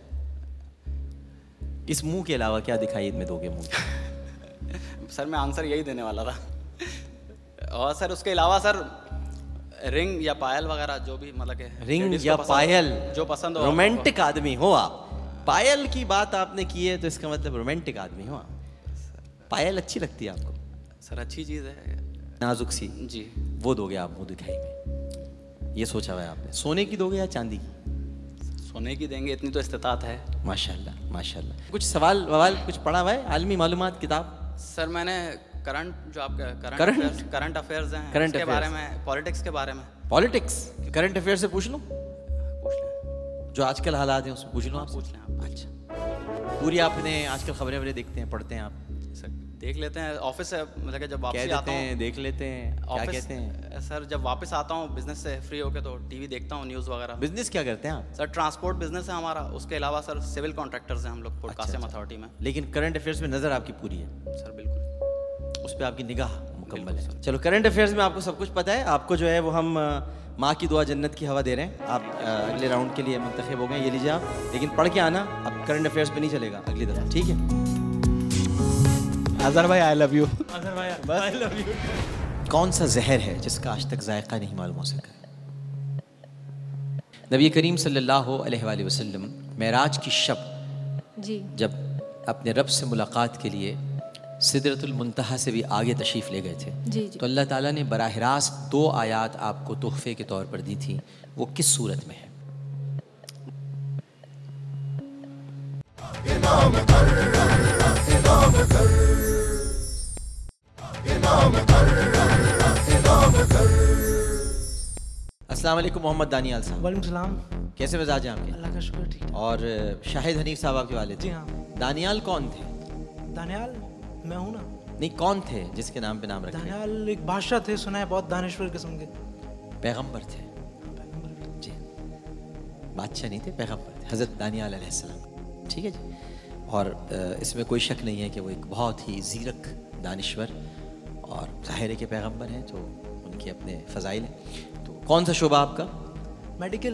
Speaker 3: इस मुंह के अलावा क्या दिखाई में दोगे मुंह?
Speaker 12: सर मैं आंसर यही देने वाला था। और सर उसके अलावा सर रिंग या पायल वगैरह जो भी मतलब के
Speaker 3: रिंग
Speaker 12: ladies
Speaker 3: या
Speaker 12: को पसंद-
Speaker 3: पायल?
Speaker 12: जो पसंद हो
Speaker 3: रोमांटिक आदमी हो आप। पायल की बात आपने की है तो इसका मतलब रोमांटिक आदमी हो आप। पायल अच्छी लगती है आपको?
Speaker 12: सर अच्छी चीज़ है।
Speaker 3: नाजुक सी
Speaker 12: जी।
Speaker 3: वो दोगे आप मुंह दिखाई में? ये सोचा हुआ है आपने? सोने की दोगे या चांदी की?
Speaker 12: सोने की देंगे इतनी तो इस्तिताअत है।
Speaker 3: माशाल्लाह माशाल्लाह। कुछ सवाल ववाल कुछ पढ़ा हुआ है? आलमी मालूमात किताब?
Speaker 12: सर मैंने करंट जो आपका
Speaker 3: Current?
Speaker 12: करंट करंट अफेयर्स हैं
Speaker 3: Current
Speaker 12: उसके बारे
Speaker 3: affairs।
Speaker 12: में, पॉलिटिक्स के बारे में
Speaker 3: पॉलिटिक्स करंट अफेयर से पूछ लूं?
Speaker 12: पूछ लें।
Speaker 3: जो आजकल हालात हैं उसमें पूछ लूं आपसे?
Speaker 12: पूछ लें आप।
Speaker 3: अच्छा पूरी आपने आजकल खबरें वबरें देखते हैं, पढ़ते हैं आप?
Speaker 12: सर देख लेते हैं ऑफिस से मतलब कि जब
Speaker 3: कह
Speaker 12: वापसी
Speaker 3: देते
Speaker 12: आता
Speaker 3: हैं
Speaker 12: हूँ
Speaker 3: देख लेते हैं क्या
Speaker 12: ऑफिस
Speaker 3: कहते हैं?
Speaker 12: सर जब वापस आता हूँ बिजनेस से फ्री होके तो टीवी देखता हूँ न्यूज़ वगैरह।
Speaker 3: बिजनेस क्या करते हैं आप?
Speaker 12: सर ट्रांसपोर्ट बिजनेस है हमारा, उसके अलावा सर सिविल कॉन्ट्रैक्टर्स हैं हम लोग पोर्ट कासिम
Speaker 3: अच्छा।
Speaker 12: अथॉरिटी में।
Speaker 3: लेकिन करंट अफेयर्स में नज़र आपकी पूरी है?
Speaker 12: सर बिल्कुल
Speaker 3: उस पर आपकी निगाह मुकम्मल है। चलो करंट अफेयर्स में आपको सब कुछ पता है। आपको जो है वो हम अ, माँ की दुआ जन्नत की हवा दे रहे हैं। आप अ, अगले राउंड के लिए मुंतखब हो गए, ये लीजिए आप। लेकिन पढ़ के आना, अब करंट अफेयर्स पे नहीं चलेगा अगली दफ़ा, ठीक है?
Speaker 5: अजहर भाई आई लव यू।
Speaker 2: अजहर भाई आई लव यू।
Speaker 3: कौन सा जहर है जिसका आज तक जायका नहीं मालूम हो सका? नबी करीम सल्लल्लाहु अलैहि वसल्लम मेराज की शब
Speaker 1: जी
Speaker 3: जब अपने रब से मुलाकात के लिए सिदरतुल मुंतहा से भी आगे तशरीफ़ ले गए थे,
Speaker 1: जी, जी।
Speaker 3: तो अल्लाह ताला ने बराह रास्त दो आयात आपको तोहफे के तौर पर दी थी। वो किस सूरत में है? अस्सलाम वालेकुम मोहम्मद दानियाल साहब।
Speaker 11: वालेकुम सलाम।
Speaker 3: कैसे मिजाज हैं आपके?
Speaker 11: अल्लाह का शुक्र ठीक है।
Speaker 3: और शाहिद हनीफ साहब आपके वाले थे?
Speaker 11: जी हाँ।
Speaker 3: दानियाल कौन थे?
Speaker 11: दानियाल मैं हूँ ना।
Speaker 3: नहीं कौन थे जिसके नाम पे नाम रखा?
Speaker 11: दानियाल एक बादशाह थे, सुना है बहुत दानिश्वर किस्म के।
Speaker 3: पैगंबर थे? जी बादशाह नहीं थे, पैगंबर थे, हज़रत दानियाल अलैहिस्सलाम। ठीक है जी। और इसमें कोई शक नहीं है कि वो एक बहुत ही ज़ीरक दानिश्वर और ज़ाहिर है के पैगंबर हैं तो उनके अपने फ़ज़ाइल हैं। तो कौन सा शोबा आपका?
Speaker 11: मेडिकल।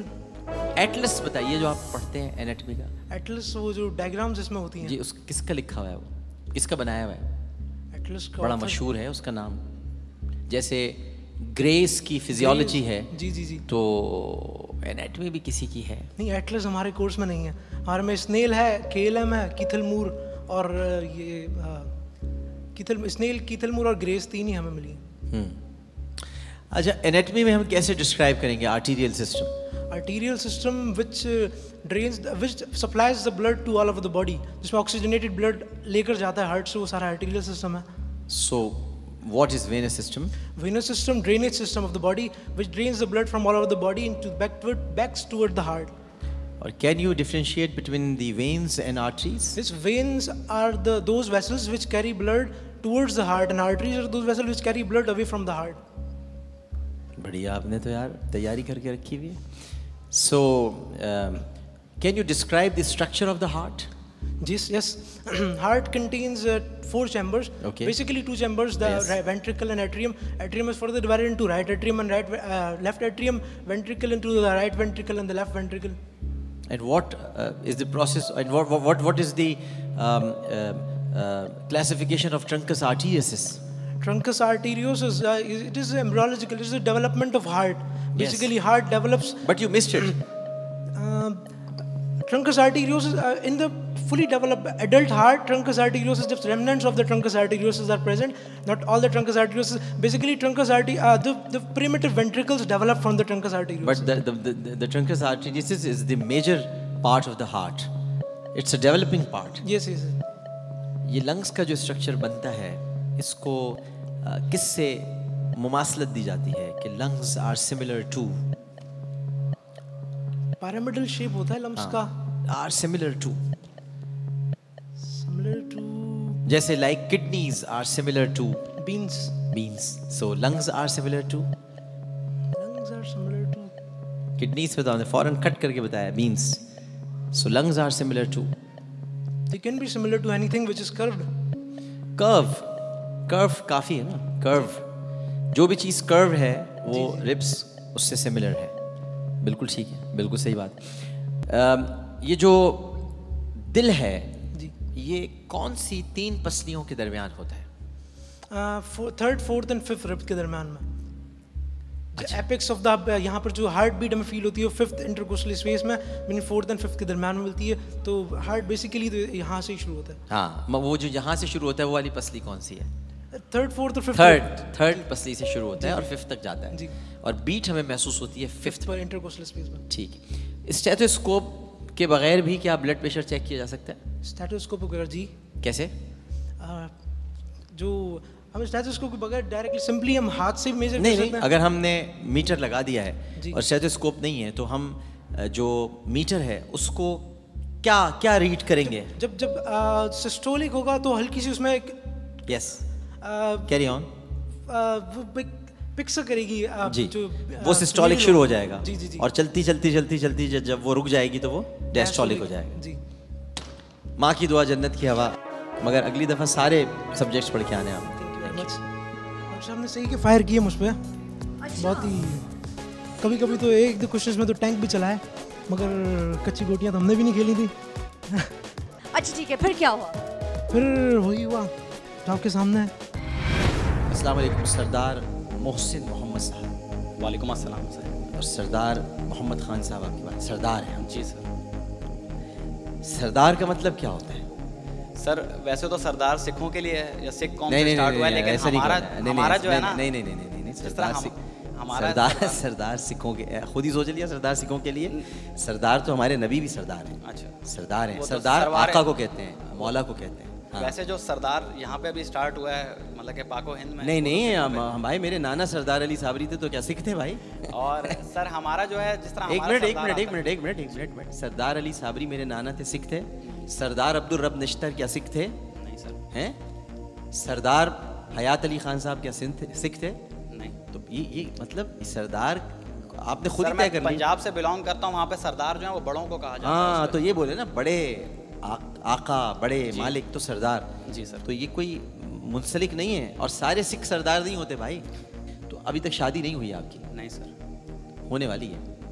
Speaker 3: एटलस बताइए जो आप पढ़ते हैं एनाटॉमी का।
Speaker 11: एटलस वो जो डायग्राम्स इसमें होती हैं
Speaker 3: जी, उस किसका लिखा हुआ है वो, किसका बनाया हुआ है?
Speaker 11: एटलस का
Speaker 3: बड़ा मशहूर है उसका नाम। जैसे ग्रेस की फिजियोलॉजी है,
Speaker 11: जी जी जी,
Speaker 3: तो एनाटॉमी भी किसी की है।
Speaker 11: नहीं, एटलस हमारे कोर्स में नहीं है। हमारे में स्नेल है, केएलएम है, कीथल मूर और ये कीथल स्नेल, कीथल मूर और ग्रेस, तीन ही हमें मिली है।
Speaker 3: अच्छा, एनाटॉमी में हम कैसे डिस्क्राइब करेंगे arterial system?
Speaker 11: Arterial system which drains which supplies the blood to all over the body, जिसमें ऑक्सीजनेटेड ब्लड लेकर जाता है हार्ट से, वो सारा आर्टीरियल सिस्टम है।
Speaker 3: So what is venous system?
Speaker 11: Venous system, drainage system of the body, which drains the blood from all over the body into backward, backs toward the heart.
Speaker 3: Or can you differentiate between the veins and arteries?
Speaker 11: These veins are the those vessels which carry blood towards the heart, and arteries are those vessels which carry blood away from the heart.
Speaker 3: बढ़िया, आपने तो यार तैयारी करके रखी हुई है। So, um, can you describe the structure of the heart?
Speaker 11: Yes, yes. Heart contains uh, four chambers.
Speaker 3: Okay.
Speaker 11: Basically, two chambers: the
Speaker 3: Yes.
Speaker 11: right ventricle and atrium. Atrium is further divided into right atrium and right uh, left atrium. Ventricle into the right ventricle and the left ventricle.
Speaker 3: And what uh, is the process? And what what what, what is the um, uh, uh, classification of truncus arteriosus?
Speaker 11: Truncus arteriosus. Uh, is- it is embryological. It is the development of heart. Basically,
Speaker 3: Yes.
Speaker 11: heart develops.
Speaker 3: But you missed it.
Speaker 11: Uh, truncus arteriosus uh, in the fully developed adult heart, truncus arteriosus, just remnants of the truncus arteriosus are present. Not all the truncus arteriosus. Basically, truncus arter uh, the, the primitive ventricles develop from the truncus arteriosus.
Speaker 3: But the the, the, the, the truncus arteriosus is the major part of the heart. It's a developing part.
Speaker 11: Yes, yes.
Speaker 3: ये lungs का जो structure बनता है, इसको uh, किससे मुमासलत दी जाती है कि lungs are similar to?
Speaker 11: Pyramidal shape होता है लम्स का.
Speaker 3: Are similar to,
Speaker 11: Similar to
Speaker 3: जैसे like kidneys are similar to
Speaker 11: beans.
Speaker 3: Beans, so lungs are similar to
Speaker 11: Lungs are similar to.
Speaker 3: Kidneys पे तो हमने फौरन कट करके बताया beans, so lungs are similar to
Speaker 11: They can be similar to anything which is curved.
Speaker 3: Curve. Curve काफी है ना, curve जो भी चीज कर्व है वो रिब्स उससे सिमिलर है। बिल्कुल ठीक है, बिल्कुल सही बात। अम, ये जो दिल है, ये कौन सी तीन पसलियों के दरमियान होता है?
Speaker 11: Third, fourth and fifth rib के दरमियान में. एपेक्स ऑफ द यहाँ पर जो हार्ट बीट हमें फील होती है वो फिफ्थ इंटरकोस्टल स्पेस में मीन फोर्थ एंड फिफ्थ के दरमियान में मिलती है. तो हार्ट बेसिकली तो यहाँ से ही शुरू होता है.
Speaker 3: हाँ, म- वो जो यहाँ से शुरू होता है वो वाली पसली कौन सी है?
Speaker 11: थर्ड, फोर्थ और फिफ्थ.
Speaker 3: थर्ड थर्ड पसली से शुरू होता है और फिफ्थ तक जाता है
Speaker 11: जी.
Speaker 3: और बीट हमें महसूस होती है फिफ्थ
Speaker 11: पर इंटरकोस्टल स्पेस में.
Speaker 3: ठीक है। स्टेथोस्कोप के बगैर भी क्या ब्लड प्रेशर चेक किया जा सकता है?
Speaker 11: स्टेथोस्कोप वगैरह जी.
Speaker 3: कैसे?
Speaker 11: आ, जो हम स्टेथोस्कोप के बगैर डायरेक्टली सिंपली हम हाथ से मेजर कर
Speaker 3: नहीं
Speaker 11: सकते
Speaker 3: नहीं
Speaker 11: हैं.
Speaker 3: अगर हमने मीटर लगा दिया है
Speaker 11: जी.
Speaker 3: और स्टेथोस्कोप नहीं है तो हम अ, जो मीटर है उसको क्या क्या रीड करेंगे?
Speaker 11: जब जब सिस्टोलिक होगा तो हल्की सी उसमें एक
Speaker 3: yes,
Speaker 11: ah,
Speaker 3: carry on.
Speaker 11: Ah, वो पिक पिक्स करेगी आ,
Speaker 3: जी,
Speaker 11: जो
Speaker 3: वो सिस्टोलिक शुरू हो जाएगा
Speaker 11: जी जी जी.
Speaker 3: और चलती चलती चलती चलती जब जब वो रुक जाएगी तो वो डायस्टोलिक हो जाएगा.
Speaker 11: जी.
Speaker 3: माँ की दुआ जन्नत की हवा. मगर अगली दफ़ा सारे सब्जेक्ट्स पढ़ के आने आप.
Speaker 11: डॉक्टर साहब ने सही के फायर किए मुझ पे. बहुत ही कभी कभी तो एक दो क्वेश्चंस में तो टैंक भी चला है मगर कच्ची गोटियां तो हमने भी नहीं खेली थी.
Speaker 1: अच्छा ठीक है, फिर क्या हुआ?
Speaker 11: फिर वही हुआ जो आपके सामने है.
Speaker 3: अस्सलाम वालेकुम सरदार मोहसिन मोहम्मद साहब.
Speaker 12: वालेकुम अस्सलाम सर.
Speaker 3: और सरदार मोहम्मद खान साहब आपकी बात सरदार हैं.
Speaker 12: जी सर.
Speaker 3: सरदार का मतलब क्या होता है?
Speaker 12: सर वैसे तो सरदार सिखों के लिए है या सिख कौम
Speaker 3: नहीं
Speaker 12: से
Speaker 3: नहीं
Speaker 12: स्टार्ट हुआ है,
Speaker 3: नहीं
Speaker 12: लेकिन
Speaker 3: ऐसा नहीं
Speaker 12: हमारा
Speaker 3: करना है. नहीं,
Speaker 12: हमारा
Speaker 3: नहीं,
Speaker 12: जो है ना
Speaker 3: नहीं नहीं नहीं नहीं नहीं
Speaker 12: जिस तरह
Speaker 3: सरदार
Speaker 12: हम-
Speaker 3: सिख
Speaker 12: हमारा
Speaker 3: सरदार सरदार सिखों के खुद ही सोच लिया सरदार सिखों के लिए. सरदार तो हमारे नबी भी सरदार हैं.
Speaker 12: अच्छा.
Speaker 3: सरदार हैं.
Speaker 12: वो तो
Speaker 3: सरदार
Speaker 12: सरवार
Speaker 3: आका
Speaker 12: है।
Speaker 3: को कहते हैं, मौला को कहते हैं. हाँ.
Speaker 12: वैसे जो सरदार यहाँ पे अभी स्टार्ट हुआ है मतलब कि पाको हिंद में
Speaker 3: नहीं नहीं हम हम- भाई मेरे नाना सरदार अली साबरी थे तो क्या सिख थे भाई?
Speaker 12: और सर हमारा जो है जिस तरह
Speaker 3: एक
Speaker 12: हमारा
Speaker 3: मिनट एक
Speaker 12: सरदार
Speaker 3: मिनट एक
Speaker 12: आता है-
Speaker 3: मिनट एक मिनट एक मिनट मिनट सरदार अली साबरी मेरे नाना थे, सिख थे. सरदार अब्दुल रब निश्तर क्या सिख थे?
Speaker 12: नहीं सर.
Speaker 3: हैं? सरदार हयात अली खान साहब क्या सिंध थे, सिख थे?
Speaker 12: नहीं.
Speaker 3: तो ये ये मतलब सरदार आपने खुद
Speaker 12: सर
Speaker 3: ही
Speaker 12: मैं
Speaker 3: तय कर लिया.
Speaker 12: पंजाब से बिलोंग करता हूँ, वहाँ पे सरदार जो है वो बड़ों को कहा जाता है.
Speaker 3: हाँ तो ये बोले ना बड़े आ, आका बड़े
Speaker 12: जी.
Speaker 3: मालिक तो सरदार.
Speaker 12: जी सर.
Speaker 3: तो ये कोई मुंसलिक नहीं है और सारे सिख सरदार नहीं होते भाई. तो अभी तक शादी नहीं हुई आपकी?
Speaker 12: नहीं सर.
Speaker 3: होने वाली है.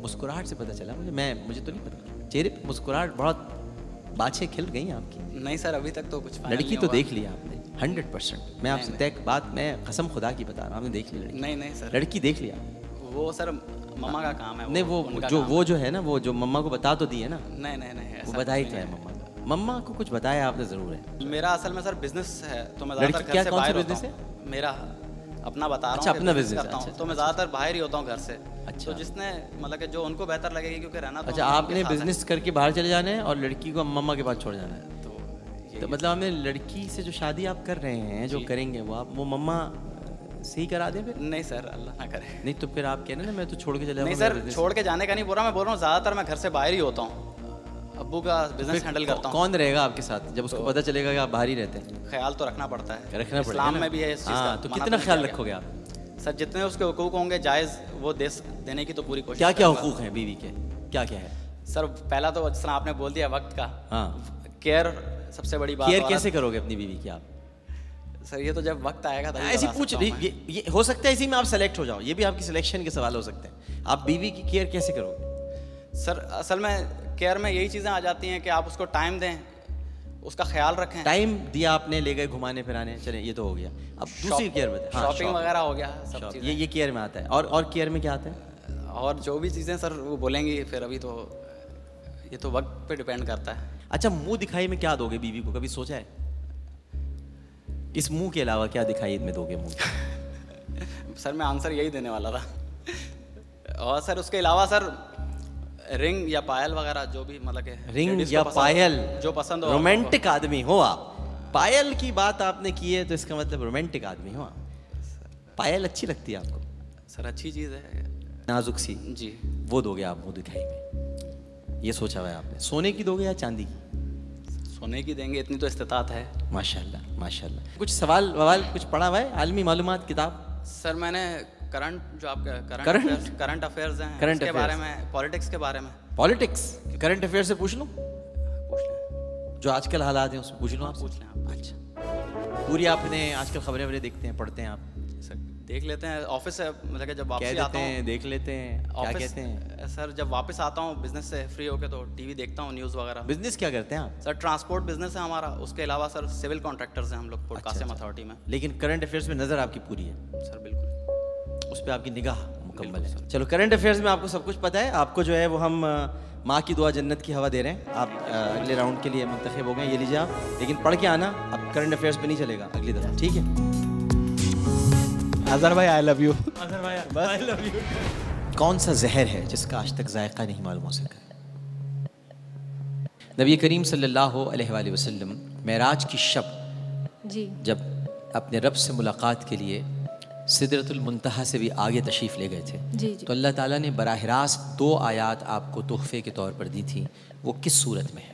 Speaker 3: मुस्कुराहट से पता चला मुझे, मैं मुझे तो नहीं पता, चेहरे पे मुस्कुराहट, बहुत बाछें खिल गई आपकी।
Speaker 12: नहीं सर, अभी तक तो कुछ फाइनल
Speaker 3: लड़की
Speaker 12: नहीं
Speaker 3: तो
Speaker 12: हुआ।
Speaker 3: देख लिया आपने हंड्रेड परसेंट। मैं आपसे तय बात, मैं कसम खुदा की बता रहा हूँ, आपने देख ली लड़की?
Speaker 12: नहीं नहीं सर,
Speaker 3: लड़की देख लिया?
Speaker 12: वो सर मम्मा का काम है।
Speaker 3: नहीं वो
Speaker 12: उनका
Speaker 3: जो
Speaker 12: काम
Speaker 3: वो जो है ना, वो जो मम्मा को बता तो दी है ना?
Speaker 12: नहीं नहीं नहीं,
Speaker 3: वो
Speaker 12: ऐसा
Speaker 3: बताई
Speaker 12: कुछ
Speaker 3: तो है
Speaker 12: नहीं
Speaker 3: मम्मा को। मम्मा को कुछ बताया आपने जरूर है।
Speaker 12: मेरा असल में सर बिजनेस है, तो मैं
Speaker 3: लड़की
Speaker 12: ज़्यादातर
Speaker 3: क्या
Speaker 12: घर से
Speaker 3: कौन सा
Speaker 12: बाहर होता
Speaker 3: business
Speaker 12: हूँ। मेरा अपना बता रहा
Speaker 3: अच्छा,
Speaker 12: हूँ,
Speaker 3: अपना
Speaker 12: business
Speaker 3: business,
Speaker 12: करता हूँ,
Speaker 3: अच्छा,
Speaker 12: तो मैं ज़्यादातर बाहर ही होता हूँ घर से।
Speaker 3: अच्छा।
Speaker 12: तो जिसने मतलब कि जो उनको बेहतर लगेगी, क्योंकि रहना तो
Speaker 3: अच्छा,
Speaker 12: हम
Speaker 3: आपने
Speaker 12: उनके साथ है।
Speaker 3: बिजनेस करके बाहर चले जाना है और लड़की को मम्मा के पास छोड़ जाना है। तो मतलब आपने लड़की से जो शादी आप कर रहे हैं, जो करेंगे वो आप वो मम्मा सही करा दे फिर?
Speaker 12: नहीं सर, अल्लाह ना करे।
Speaker 3: नहीं तो फिर आप कह रहे ना मैं तो छोड़ के चले
Speaker 12: नहीं
Speaker 3: जाऊंगा
Speaker 12: सर, छोड़ के जाने का नहीं बोल रहा, मैं बोल रहा हूँ ज़्यादातर मैं घर से बाहर ही होता हूँ, अब्बू का बिजनेस हैंडल करता हूँ।
Speaker 3: कौन रहेगा आपके साथ जब उसको पता चलेगा कि आप बाहर ही रहते हैं?
Speaker 12: ख्याल तो रखना पड़ता है,
Speaker 3: रखना पड़ेगा
Speaker 12: इस्लाम
Speaker 3: ना।
Speaker 12: में भी है इस चीज़
Speaker 3: हाँ,
Speaker 12: का।
Speaker 3: तो
Speaker 12: मना
Speaker 3: कितना
Speaker 12: नहीं
Speaker 3: ख्याल
Speaker 12: किया
Speaker 3: रखोगे
Speaker 12: गया।
Speaker 3: आप?
Speaker 12: सर जितने उसके हुकूक होंगे जायज़, वो दे देने की तो पूरी कोशिश
Speaker 3: क्या क्या
Speaker 12: करूंगा।
Speaker 3: हुकूक हैं बीवी के, क्या क्या है?
Speaker 12: सर पहला तो जिस तरह आपने बोल दिया वक्त का,
Speaker 3: हाँ,
Speaker 12: केयर सबसे बड़ी बात।
Speaker 3: केयर
Speaker 12: और
Speaker 3: कैसे करोगे अपनी बीवी की आप?
Speaker 12: सर ये तो जब वक्त आएगा तभी
Speaker 3: ऐसी
Speaker 12: बता
Speaker 3: पूछ
Speaker 12: सकता हूँ मैं।
Speaker 3: ये, ये हो सकता है इसी में आप सेलेक्ट हो जाओ, ये भी आपकी सिलेक्शन के सवाल हो सकते हैं। आप बीवी की केयर कैसे करोगे?
Speaker 12: सर असल में केयर में यही चीज़ें आ जाती हैं कि आप उसको टाइम दें, उसका ख्याल रखें।
Speaker 3: टाइम दिया आपने, ले गए घुमाने फिराने, चले ये तो हो गया। अब दूसरी केयर बताएं। हाँ,
Speaker 12: शॉपिंग वगैरह हो गया, सब
Speaker 3: शॉप,
Speaker 12: चीज़ें।
Speaker 3: ये ये केयर में आता है। और और केयर में क्या आता है?
Speaker 12: और जो भी चीज़ें सर वो बोलेंगी, फिर अभी तो ये तो वक्त पे डिपेंड करता है।
Speaker 3: अच्छा, मुंह दिखाई में क्या दोगे बीवी को, कभी सोचा है? इस मुंह के अलावा क्या दिखाई में दोगे मुंह?
Speaker 12: सर मैं आंसर यही देने वाला था। और सर उसके अलावा सर रिंग या पायल वगैरह जो भी मतलब के
Speaker 3: रिंग
Speaker 12: लेडीज़
Speaker 3: या
Speaker 12: को पसंद-
Speaker 3: पायल,
Speaker 12: जो पसंद हो।
Speaker 3: रोमांटिक आदमी हो आप। पायल की बात आपने की है तो इसका मतलब रोमांटिक आदमी हो आप। पायल अच्छी लगती है आपको?
Speaker 12: सर अच्छी चीज़ है,
Speaker 3: नाजुक सी
Speaker 12: जी,
Speaker 3: वो दोगे आप मुंह दिखाई में? ये सोचा हुआ है आपने? सोने की दोगे या चांदी की?
Speaker 12: सोने की देंगे, इतनी तो इस्तिताअत है।
Speaker 3: माशाल्लाह माशाल्लाह। कुछ सवाल ववाल कुछ पढ़ा हुआ है? आलमी मालूमात किताब?
Speaker 12: सर मैंने करंट जो आपका current
Speaker 3: Current?
Speaker 12: Affairs current affairs हैं
Speaker 3: Current
Speaker 12: उसके बारे
Speaker 3: affairs।
Speaker 12: में, पॉलिटिक्स के बारे में।
Speaker 3: पॉलिटिक्स, करंट अफेयर से पूछ लूं?
Speaker 12: पूछ लें।
Speaker 3: जो आजकल हालात हैं उसमें पूछ लूं आप?
Speaker 12: पूछ लें आप।
Speaker 3: अच्छा, पूरी आपने आजकल खबरें वबरें देखते हैं, पढ़ते हैं आप?
Speaker 12: सर देख लेते हैं, ऑफिस से मतलब कि जब
Speaker 3: कह
Speaker 12: वापसी
Speaker 3: देते
Speaker 12: आता
Speaker 3: हैं,
Speaker 12: हूँ
Speaker 3: देख लेते हैं, क्या
Speaker 12: ऑफिस
Speaker 3: कहते हैं?
Speaker 12: सर जब वापस आता हूँ बिजनेस से फ्री होके तो टीवी देखता हूँ, न्यूज़ वगैरह।
Speaker 3: बिजनेस क्या करते हैं आप?
Speaker 12: सर ट्रांसपोर्ट बिजनेस है हमारा, उसके अलावा सर सिविल कॉन्ट्रैक्टर्स हैं हम लोग पोर्ट कासिम
Speaker 3: अच्छा।
Speaker 12: अथॉरिटी में।
Speaker 3: लेकिन करंट अफेयर्स में नज़र आपकी पूरी है?
Speaker 12: सर बिल्कुल,
Speaker 3: उस पर आपकी निगाह मुकम्मल है। चलो, करंट अफेयर्स में आपको सब कुछ पता है। आपको जो है वो हम अ, माँ की दुआ जन्नत की हवा दे रहे हैं। आप अ, अगले राउंड के लिए मुंतखब हो गए, ये लीजिए आप। लेकिन पढ़ के आना, अब करंट अफेयर्स पे नहीं चलेगा अगली दफ़ा, ठीक है?
Speaker 5: अजहर भाई आई लव यू।
Speaker 2: अजहर भाई आई लव यू।
Speaker 3: कौन सा जहर है जिसका आज तक जायका नहीं मालूम हो सका? नबी करीम सल्लल्लाहु अलैहि वसल्लम मेराज की शब
Speaker 1: जी
Speaker 3: जब अपने रब से मुलाकात के लिए सिदरतुल मुंतहा से भी आगे तशरीफ़ ले गए थे,
Speaker 1: जी जी
Speaker 3: तो अल्लाह ताला ने बराह रास्त दो आयात आपको तोहफे के तौर पर दी थी। वो किस सूरत में है?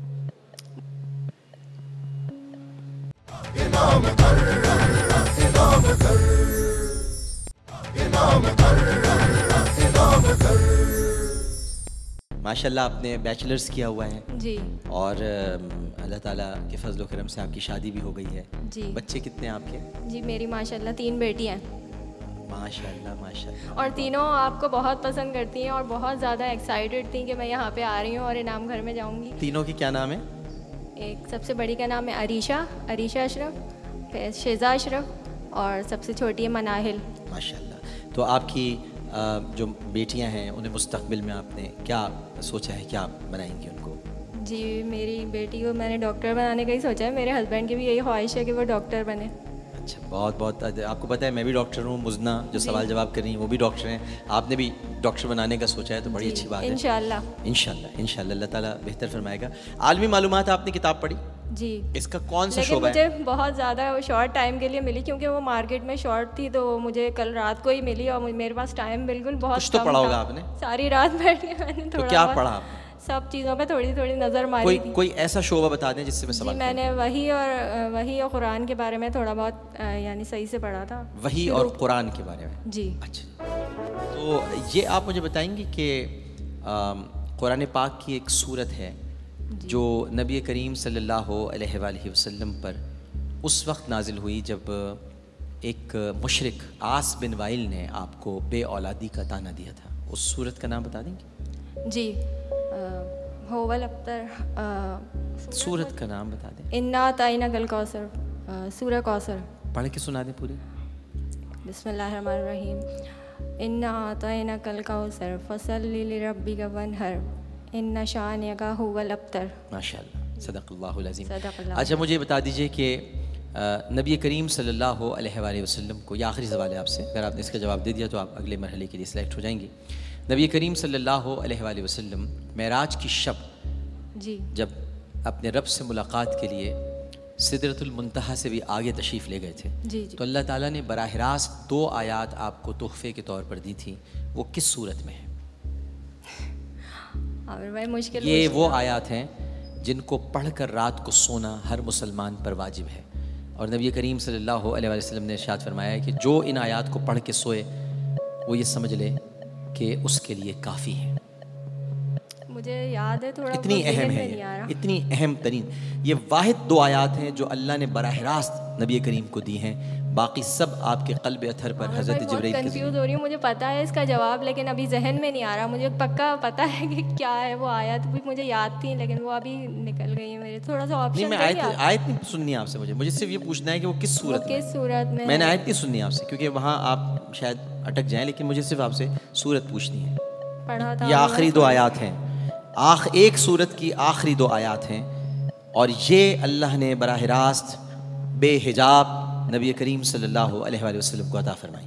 Speaker 3: माशाल्लाह आपने बैचलर्स किया हुआ है
Speaker 1: जी
Speaker 3: और अम, अल्लाह ताला के फजल करम से आपकी शादी भी हो गई है।
Speaker 1: जी
Speaker 3: बच्चे कितने हैं आपके?
Speaker 14: जी मेरी माशाल्लाह तीन बेटियाँ हैं
Speaker 3: माशाल्लाह माशाल्लाह।
Speaker 14: और तीनों आपको बहुत पसंद करती हैं और बहुत ज़्यादा एक्साइटेड थी कि मैं यहाँ पे आ रही हूँ और इनाम घर में जाऊँगी।
Speaker 3: तीनों की क्या नाम है?
Speaker 14: एक सबसे बड़ी का नाम है अरीशा अरीशा अशरफ, फिर शेजा अशरफ और सबसे छोटी है मनाहिल।
Speaker 3: माशाल्लाह। तो आपकी अ, जो बेटियां हैं उन्हें मुस्तकबिल में आपने क्या सोचा है, क्या बनाएंगी उनको?
Speaker 14: जी मेरी बेटी को मैंने डॉक्टर बनाने का ही सोचा है। मेरे हस्बैंड की भी यही ख्वाहिश है कि वो डॉक्टर बने।
Speaker 3: अच्छा, बहुत बहुत आपको पता है मैं भी डॉक्टर हूँ। मुजना जो सवाल जवाब कर रही हैं वो भी डॉक्टर हैं। आपने भी डॉक्टर बनाने का सोचा है तो बड़ी अच्छी बात है।
Speaker 14: इंशाल्लाह
Speaker 3: इंशाल्लाह इंशाल्लाह अल्लाह ताला बेहतर फरमाएगा। आलमी मालूमात आपने किताब पढ़ी?
Speaker 14: जी।
Speaker 3: इसका कौन सा
Speaker 14: लेकिन
Speaker 3: शोबा
Speaker 14: मुझे
Speaker 3: है?
Speaker 14: बहुत ज़्यादा शॉर्ट टाइम के लिए मिली क्योंकि वो मार्केट में शॉर्ट थी, तो मुझे कल रात को ही मिली और मेरे पास टाइम बिल्कुल बहुत
Speaker 3: कुछ तो
Speaker 14: कम
Speaker 3: पढ़ा
Speaker 14: था।
Speaker 3: होगा आपने?
Speaker 14: सारी रात बैठ के मैंने थोड़ा
Speaker 3: तो क्या
Speaker 14: बहुत
Speaker 3: पढ़ा आपने?
Speaker 14: सब चीज़ों पे थोड़ी थोड़ी नज़र मारी
Speaker 3: कोई
Speaker 14: थी।
Speaker 3: कोई ऐसा शोबा बता दें जिससे मैं
Speaker 14: जी
Speaker 3: सवाल
Speaker 14: मैंने वही और अ, वही और कुरान के बारे में थोड़ा बहुत अ, यानी सही से पढ़ा था।
Speaker 3: वही और कुरान के बारे में?
Speaker 14: जी।
Speaker 3: अच्छा, तो ये आप मुझे बताएंगे कि कुरान पाक की एक सूरत है जो नबी करीम सल्लल्लाहु अलैहि वसल्लम पर उस वक्त नाजिल हुई जब एक मुशरिक आस बिन वाइल ने आपको बे औलादी का ताना दिया था। उस सूरत का नाम बता देंगे?
Speaker 14: जी, होवल अब्तर।
Speaker 3: सूरत का नाम बता दें।
Speaker 14: इन्ना ताइना कल कौसर, सूरह कौसर।
Speaker 3: पढ़ के सुना दें पूरी।
Speaker 14: बिस्मिल्लाहिर्रहमानिर्रहीम। इन्ना ताइना कल कौसर फसल्लि लिरब्बिका वनहर इन्ना शानिअका हुवल अब्तर।
Speaker 3: माशाअल्लाह, सदक़ल्लाहुल अज़ीम।
Speaker 14: सदक़ल्लाह।
Speaker 3: अच्छा, मुझे बता दीजिए कि नबी करीम सल्लल्लाहु अलैहि वसल्लम को, ये आखिरी सवाल है आपसे, अगर आपने इसका जवाब दे दिया तो आप अगले मरहले के लिए सिलेक्ट हो जाएंगे। नबी करीम सल्लल्लाहु अलैहि वसल्लम मेराज की शब
Speaker 14: जी
Speaker 3: जब अपने रब से मुलाकात के लिए सिदरतुल मुंतहा से भी आगे तशरीफ़ ले गए थे,
Speaker 14: जी, जी।
Speaker 3: तो अल्लाह ताला ने बराह रास्त दो आयात आपको तोहफ़े के तौर पर दी थी। वो किस सूरत में है?
Speaker 14: भाई मुश्किल
Speaker 3: ये वो आयात हैं जिनको पढ़कर रात को सोना हर मुसलमान पर वाजिब है। और नबी करीम सल्लल्लाहु अलैहि वसल्लम ने इरशाद फरमाया है कि जो इन आयात को पढ़ के सोए वो ये समझ ले कि उसके लिए काफ़ी है।
Speaker 14: मुझे याद है थोड़ा,
Speaker 3: इतनी अहम है ये, इतनी अहम तरीन ये वाहिद दो आयात हैं जो अल्लाह ने बराह रास्त नबी करीम को दी हैं। बाकी सब आपके क़ल्ब अथर पर हज़रत जिब्रील के
Speaker 14: कंफ्यूज हो रही हूँ। मुझे पता है इसका जवाब, लेकिन अभी जहन में नहीं आ रहा। मुझे पक्का पता है कि क्या है वो आयत, भी मुझे याद थी लेकिन वो अभी निकल गई है मेरे। थोड़ा सा ऑप्शन
Speaker 3: नहीं, मैं आयत आयत नहीं सुननी है आपसे। मुझे मुझे सिर्फ ये पूछना है कि वो किस सूरत में,
Speaker 14: किस सूरत में।
Speaker 3: मैंने आयत नहीं सुननी है आपसे क्योंकि वहाँ आप शायद अटक जाएं, लेकिन मुझे सिर्फ आपसे सूरत पूछनी है।
Speaker 14: पढ़ा था
Speaker 3: ये आखिरी दो आयात हैं, आख एक सूरत की आखिरी दो आयात हैं और ये अल्लाह ने बराह रास्त बेहिजाब नबी करीम सल्लल्लाहु अलैहि वसल्लम को अता फरमाई।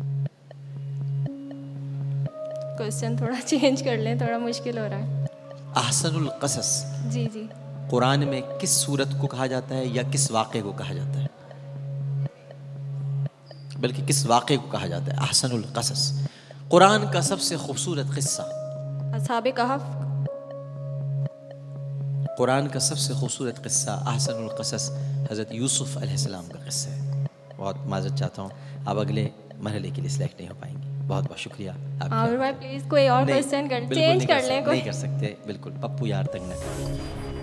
Speaker 14: क्वेश्चन थोड़ा चेंज कर लें, थोड़ा मुश्किल हो रहा है।
Speaker 3: अहसनुल क़सस
Speaker 14: जी जी
Speaker 3: कुरान में किस सूरत को कहा जाता है या किस वाक़े को कहा जाता है? बल्कि किस वाक़े को कहा जाता है अहसनुल क़सस? कुरान का सबसे खूबसूरत किस्सा,
Speaker 14: अस्हाबे कहफ।
Speaker 3: कुरान का सबसे खूबसूरत किस्सा अहसनुल क़सस हज़रत यूसुफ़ अलैहिस्सलाम का किस्सा है। बहुत माज़रत चाहता हूँ, आप अगले मरहले के लिए सिलेक्ट नहीं हो पाएंगे। बहुत बहुत शुक्रिया आपका।
Speaker 14: आमिर भाई प्लीज़ कोई और क्वेश्चन कर, चेंज कर लें।
Speaker 3: नहीं कर सकते, बिल्कुल। पप्पू यार तंग न कर।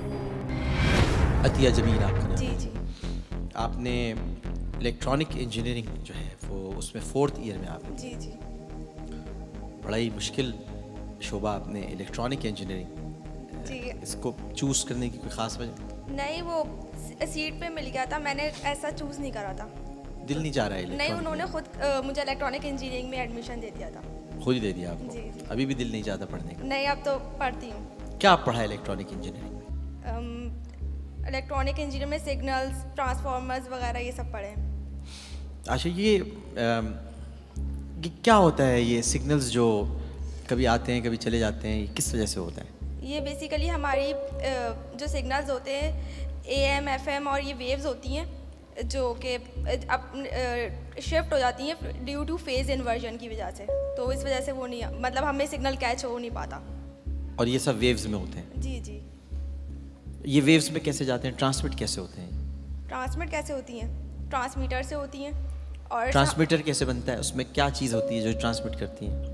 Speaker 3: अतिया जमील आपका नाम?
Speaker 13: जी जी।
Speaker 3: आपने इलेक्ट्रॉनिक इंजीनियरिंग जो है वो उसमें फोर्थ ईयर में आप?
Speaker 13: जी जी।
Speaker 3: बड़ा ही मुश्किल शोबा आपने इलेक्ट्रॉनिक इंजीनियरिंग
Speaker 13: जी।
Speaker 3: इसको चूज़ करने की कोई ख़ास वजह?
Speaker 13: नहीं, वो सीट पे मिल गया था, मैंने ऐसा चूज़ नहीं करा था।
Speaker 3: दिल नहीं चाह रहा है?
Speaker 13: नहीं, उन्होंने खुद आ, मुझे इलेक्ट्रॉनिक इंजीनियरिंग में एडमिशन दे दिया था।
Speaker 3: खुद ही दे दिया आपको?
Speaker 13: जी, जी।
Speaker 3: अभी भी दिल नहीं चाहता पढ़ने का?
Speaker 13: नहीं, अब तो पढ़ती हूँ।
Speaker 3: क्या आप पढ़ा इलेक्ट्रॉनिक इंजीनियरिंग?
Speaker 13: इलेक्ट्रॉनिक इंजीनियरिंग में सिग्नल्स, ट्रांसफार्मर्स वगैरह ये सब पढ़े।
Speaker 3: अच्छा, ये, आ, ये क्या होता है ये सिग्नल्स जो कभी आते हैं कभी चले जाते हैं, ये किस वजह से होता है?
Speaker 13: ये बेसिकली हमारी जो सिग्नल्स होते हैं ए एम एफ एम और ये वेव्स होती हैं जो कि अब शिफ्ट हो जाती हैं ड्यू टू फेज इन्वर्जन की वजह से, तो इस वजह से वो नहीं, मतलब हमें सिग्नल कैच हो नहीं पाता।
Speaker 3: और ये सब वेव्स में होते हैं?
Speaker 13: जी जी।
Speaker 3: ये वेव्स में कैसे जाते हैं, ट्रांसमिट कैसे होते हैं?
Speaker 13: ट्रांसमिट कैसे होती हैं? ट्रांसमीटर से होती हैं। और
Speaker 3: ट्रांसमीटर कैसे बनता है, उसमें क्या चीज़ होती है जो ट्रांसमिट करती है?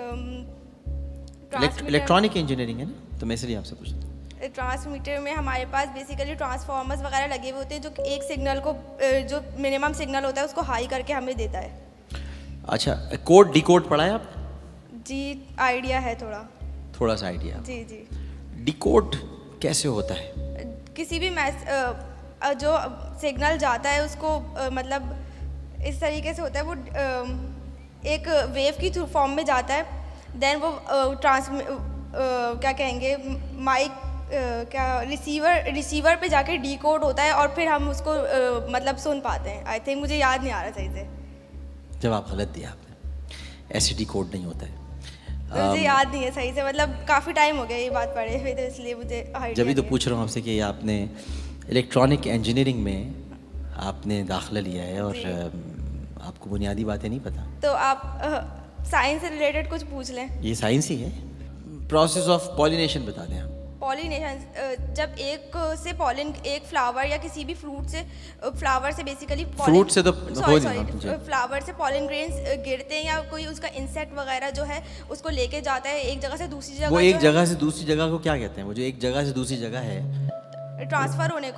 Speaker 3: इलेक्ट्रॉनिक इंजीनियरिंग है ना, तो मैं इसलिए आपसे पूछता हूँ।
Speaker 13: ट्रांसमीटर में हमारे पास बेसिकली ट्रांसफार्मर्स वगैरह लगे हुए होते हैं जो एक सिग्नल को, जो मिनिमम सिग्नल होता है उसको हाई करके हमें देता है।
Speaker 3: अच्छा, कोड डिकोड पढ़ा है आप?
Speaker 13: जी, आइडिया है थोड़ा
Speaker 3: थोड़ा सा आइडिया।
Speaker 13: जी जी।
Speaker 3: डिकोड कैसे होता है?
Speaker 13: किसी भी मैस जो सिग्नल जाता है उसको मतलब इस तरीके से होता है, वो एक वेव की फॉर्म में जाता है, देन वो ट्रांस क्या कहेंगे माइक क्या रिसीवर रिसीवर पे जाके डिकोड होता है और फिर हम उसको मतलब सुन पाते हैं। आई थिंक, मुझे याद नहीं आ रहा सही से।
Speaker 3: जवाब गलत दिया आपने, ऐसे डिकोड नहीं होता है।
Speaker 13: मुझे um, याद नहीं है सही से, मतलब काफ़ी टाइम हो गया ये बात पढ़े हुए, तो इसलिए मुझे
Speaker 3: जब भी तो पूछ रहा हूँ आपसे कि आपने इलेक्ट्रॉनिक इंजीनियरिंग में आपने दाखिला लिया है और आपको बुनियादी बातें नहीं पता,
Speaker 13: तो आप साइंस से रिलेटेड कुछ पूछ लें।
Speaker 3: ये साइंस ही है। प्रोसेस ऑफ पॉलिनेशन बता दें आप।
Speaker 13: पॉलिनेशन, जब एक से पॉलिन एक फ्लावर या किसी भी फ्रूट से, फ्लावर से बेसिकली
Speaker 3: फ्रूट से तो
Speaker 13: सॉरी सॉरी फ्लावर से पॉलिन ग्रेन्स गिरते हैं या कोई उसका इंसेक्ट वगैरह जो है उसको लेके जाता है एक जगह से दूसरी जगह।
Speaker 3: वो एक जगह से दूसरी जगह को क्या कहते हैं? वो जो एक जगह से दूसरी जगह है,
Speaker 13: ट्रांसफर होने को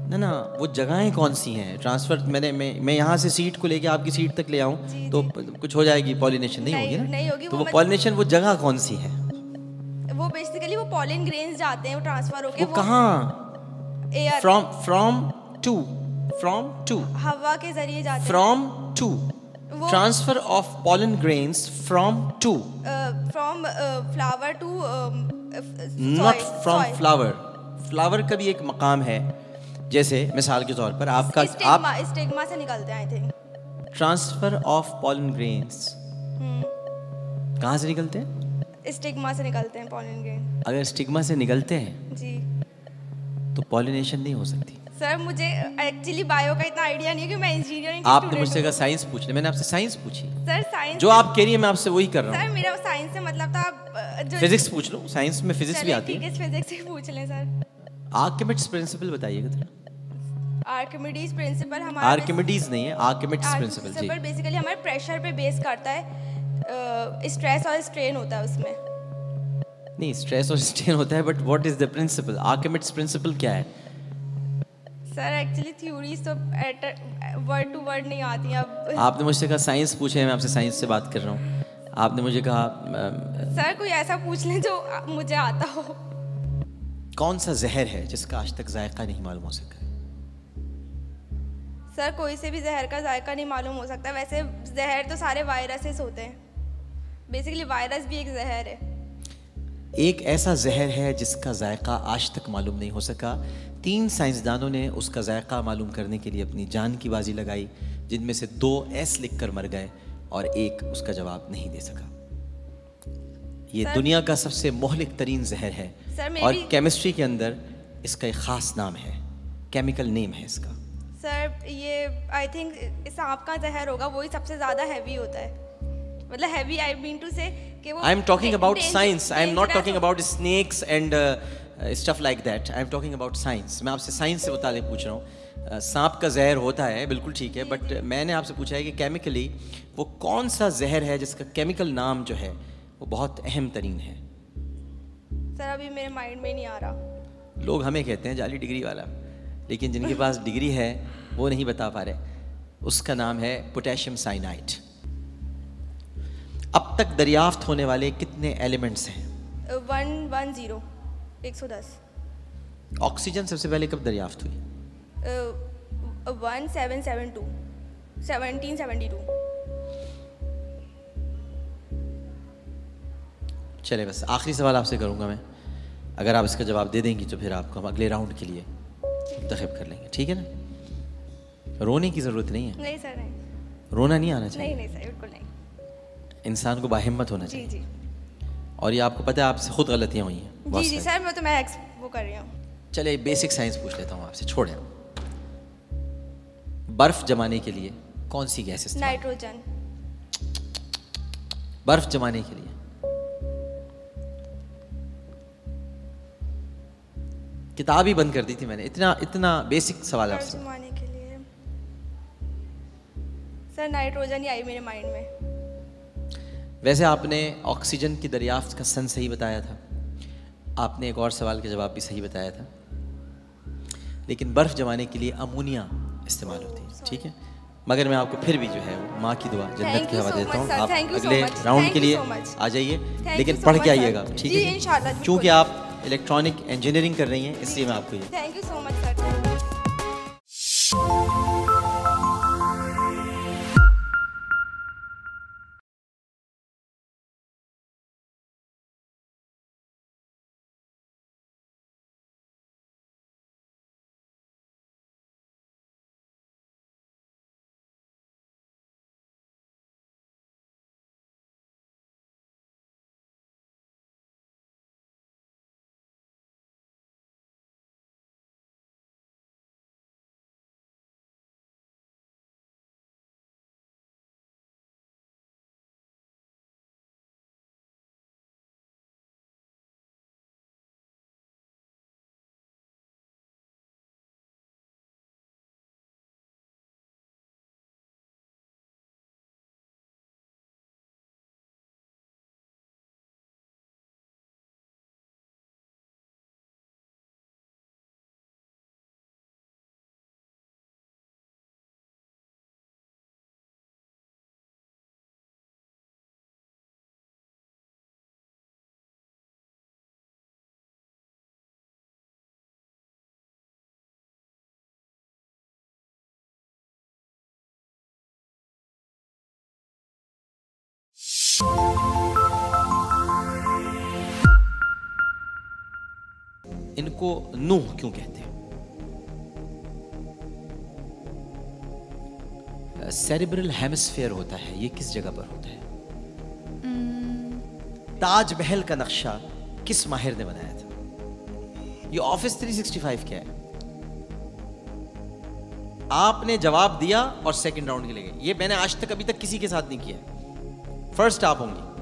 Speaker 3: ना ना वो जगहें कौन सी हैं? ट्रांसफर मैंने मैं मैं यहाँ से सीट को लेके आपकी सीट तक ले आऊँ तो कुछ हो जाएगी, पॉलिनेशन नहीं,
Speaker 13: नहीं,
Speaker 3: होगी ना?
Speaker 13: नहीं होगी,
Speaker 3: तो
Speaker 13: वो
Speaker 3: वो
Speaker 13: मत-
Speaker 3: पॉलिनेशन वो जगह कौन सी है?
Speaker 13: वो बेसिकली वो पॉलिन ग्रेन्स जाते हैं, वो ट्रांसफर होके
Speaker 3: वो कहाँ?
Speaker 13: Air
Speaker 3: from from to from to
Speaker 13: हवा के जरिए जाते
Speaker 3: फ्रॉम टू
Speaker 13: वो-
Speaker 3: transfer of pollen grains from to,
Speaker 13: हैं from flower to
Speaker 3: not from flower. Flower का भी एक मकाम है, जैसे मिसाल के तौर पर आपका आप
Speaker 13: स्टिग्मा स्टिग्मा से निकलते हैं I think.
Speaker 3: Transfer of pollen grains कहाँ से निकलते हैं?
Speaker 13: स्टिग्मा से निकलते हैं पॉलिन ग्रेन।
Speaker 3: अगर स्टिग्मा से निकलते हैं
Speaker 13: जी
Speaker 3: तो पॉलिनेशन नहीं हो सकती।
Speaker 13: सर मुझे एक्चुअली बायो का इतना आइडिया नहीं है कि मैं इंजीनियरिंग
Speaker 3: आपने मुझसे कहा साइंस पूछ ले, मैंने आपसे साइंस पूछी।
Speaker 13: सर साइंस
Speaker 3: जो आप कह रही है मैं आपसे वही कर रहा
Speaker 13: सर
Speaker 3: हूँ।
Speaker 13: मेरा साइंस से मतलब था अ, जो
Speaker 3: फिजिक्स पूछ लो, साइंस में फिजिक्स भी
Speaker 13: चलिए,
Speaker 3: आती
Speaker 13: ठीक
Speaker 3: है।
Speaker 13: है फिजिक्स ही पूछ लें सर।
Speaker 3: आर्किमिड्स प्रिंसिपल बताइएगा थोड़ा।
Speaker 13: आर्किमिडीज प्रिंसिपल हमारा
Speaker 3: आर्किमिडीज नहीं है, आर्किमिड्स प्रिंसिपल जी।
Speaker 13: प्रिंसिपल बेसिकली हमारे प्रेशर पे बेस करता है, स्ट्रेस और स्ट्रेन होता है उसमें।
Speaker 3: नहीं, स्ट्रेस और स्ट्रेन होता है, but what is the principle? Archimedes principle क्या है?
Speaker 13: सर एक्चुअली थ्योरीज तो वर्ड टू वर्ड नहीं आती हैं अब।
Speaker 3: आपने मुझसे कहा साइंस पूछे, मैं आपसे साइंस से बात कर रहा हूँ। आपने मुझे कहा अ,
Speaker 13: सर कोई ऐसा पूछ लें जो मुझे आता हो।
Speaker 3: कौन सा जहर है जिसका आज तक जायका नहीं मालूम हो सका?
Speaker 13: सर कोई से भी जहर का जायका नहीं मालूम हो सकता। वैसे जहर तो सारे वायरसेस होते हैं, बेसिकली वायरस भी एक जहर है।
Speaker 3: एक ऐसा जहर है जिसका जायका आज तक मालूम नहीं हो सका। तीन साइंसदानों ने उसका जायका मालूम करने के लिए अपनी जान की बाजी लगाई, जिनमें से दो एस लिख कर मर गए और एक उसका जवाब नहीं दे सका। ये
Speaker 13: सर-
Speaker 3: दुनिया का सबसे मोहलिक तरीन जहर है
Speaker 13: सर, मैं
Speaker 3: और
Speaker 13: भी-
Speaker 3: केमिस्ट्री के अंदर इसका एक ख़ास नाम है, केमिकल नेम है इसका।
Speaker 13: सर ये आई थिंक सांप का जहर होगा, वही सबसे ज़्यादा हैवी होता है। मतलब हैवी आई मीन टू से कि वो
Speaker 3: I am talking about
Speaker 13: danger-
Speaker 3: science. I am not
Speaker 13: dangerous
Speaker 3: talking about snakes and uh, uh, stuff like that. I am talking about science. मैं आपसे साइंस से मुतालिक पूछ रहा हूँ। uh, सांप का जहर होता है, बिल्कुल ठीक है, बट मैंने आपसे पूछा है कि केमिकली वो कौन सा जहर है जिसका केमिकल नाम जो है वो बहुत अहम तरीन है।
Speaker 13: सर अभी मेरे माइंड में नहीं आ रहा।
Speaker 3: लोग हमें कहते हैं जाली डिग्री वाला, लेकिन जिनके पास डिग्री है वो नहीं बता पा रहे। उसका नाम है पोटेशियम साइनाइड। अब तक दरियाफ्त होने वाले कितने एलिमेंट्स हैं?
Speaker 13: वन वन जीरो एक सौ दस।
Speaker 3: ऑक्सीजन सबसे पहले कब दरियाफ्त हुई?
Speaker 13: One seven seven two seventeen seventy two.
Speaker 3: चले बस आखिरी सवाल आपसे करूंगा मैं, अगर आप इसका जवाब दे देंगी तो फिर आपको हम अगले राउंड के लिए मुंतखब कर लेंगे, ठीक है ना? रोने की ज़रूरत नहीं है।
Speaker 13: नहीं सर नहीं।
Speaker 3: रोना नहीं आना चाहिए।
Speaker 13: नहीं नहीं सर बिल्कुल नहीं।
Speaker 3: इंसान को बाहिम्मत होना
Speaker 13: जी
Speaker 3: चाहिए।
Speaker 13: जी
Speaker 3: और ये आपको पता है आपसे खुद गलतियाँ हुई हैं बहुत
Speaker 13: जी जी
Speaker 3: सारी।
Speaker 13: सर मैं तो मैं ex- वो कर रही हूँ।
Speaker 3: चले बेसिक साइंस पूछ लेता हूँ आपसे, छोड़ें। बर्फ जमाने के लिए कौन सी गैस इस्तेमाल?
Speaker 13: नाइट्रोजन।
Speaker 3: बर्फ जमाने के लिए किताब ही बंद कर दी थी मैंने। इतना इतना बेसिक सवाल
Speaker 13: बर्फ
Speaker 3: आपसे।
Speaker 13: जमाने के लिए सर नाइट्रोजन ही आई मेरे माइंड में।
Speaker 3: वैसे आपने ऑक्सीजन की दरियाफ्त का सन सही बताया था, आपने एक और सवाल का जवाब भी सही बताया था, लेकिन बर्फ़ जमाने के लिए अमोनिया इस्तेमाल होती है, ठीक है? मगर मैं आपको फिर भी जो है वो माँ की दुआ जन्नत के हवाले देता हूँ। आप अगले राउंड के लिए आ जाइए, लेकिन पढ़ के आइएगा, ठीक है?
Speaker 13: इंशाल्लाह।
Speaker 3: क्योंकि आप इलेक्ट्रॉनिक इंजीनियरिंग कर रही हैं, इसलिए मैं आपको ये
Speaker 13: thank you so much sir.
Speaker 3: इनको नूह क्यों कहते हैं? सेरिब्रल हेमिस्फीयर होता है, ये किस जगह पर होता है? ताजमहल का नक्शा किस माहिर ने बनाया था? ये ऑफिस तीन सौ पैंसठ क्या है? आपने जवाब दिया और सेकंड राउंड के लिए गए। ये मैंने आज तक अभी तक किसी के साथ नहीं किया। फर्स्ट आप होंगी।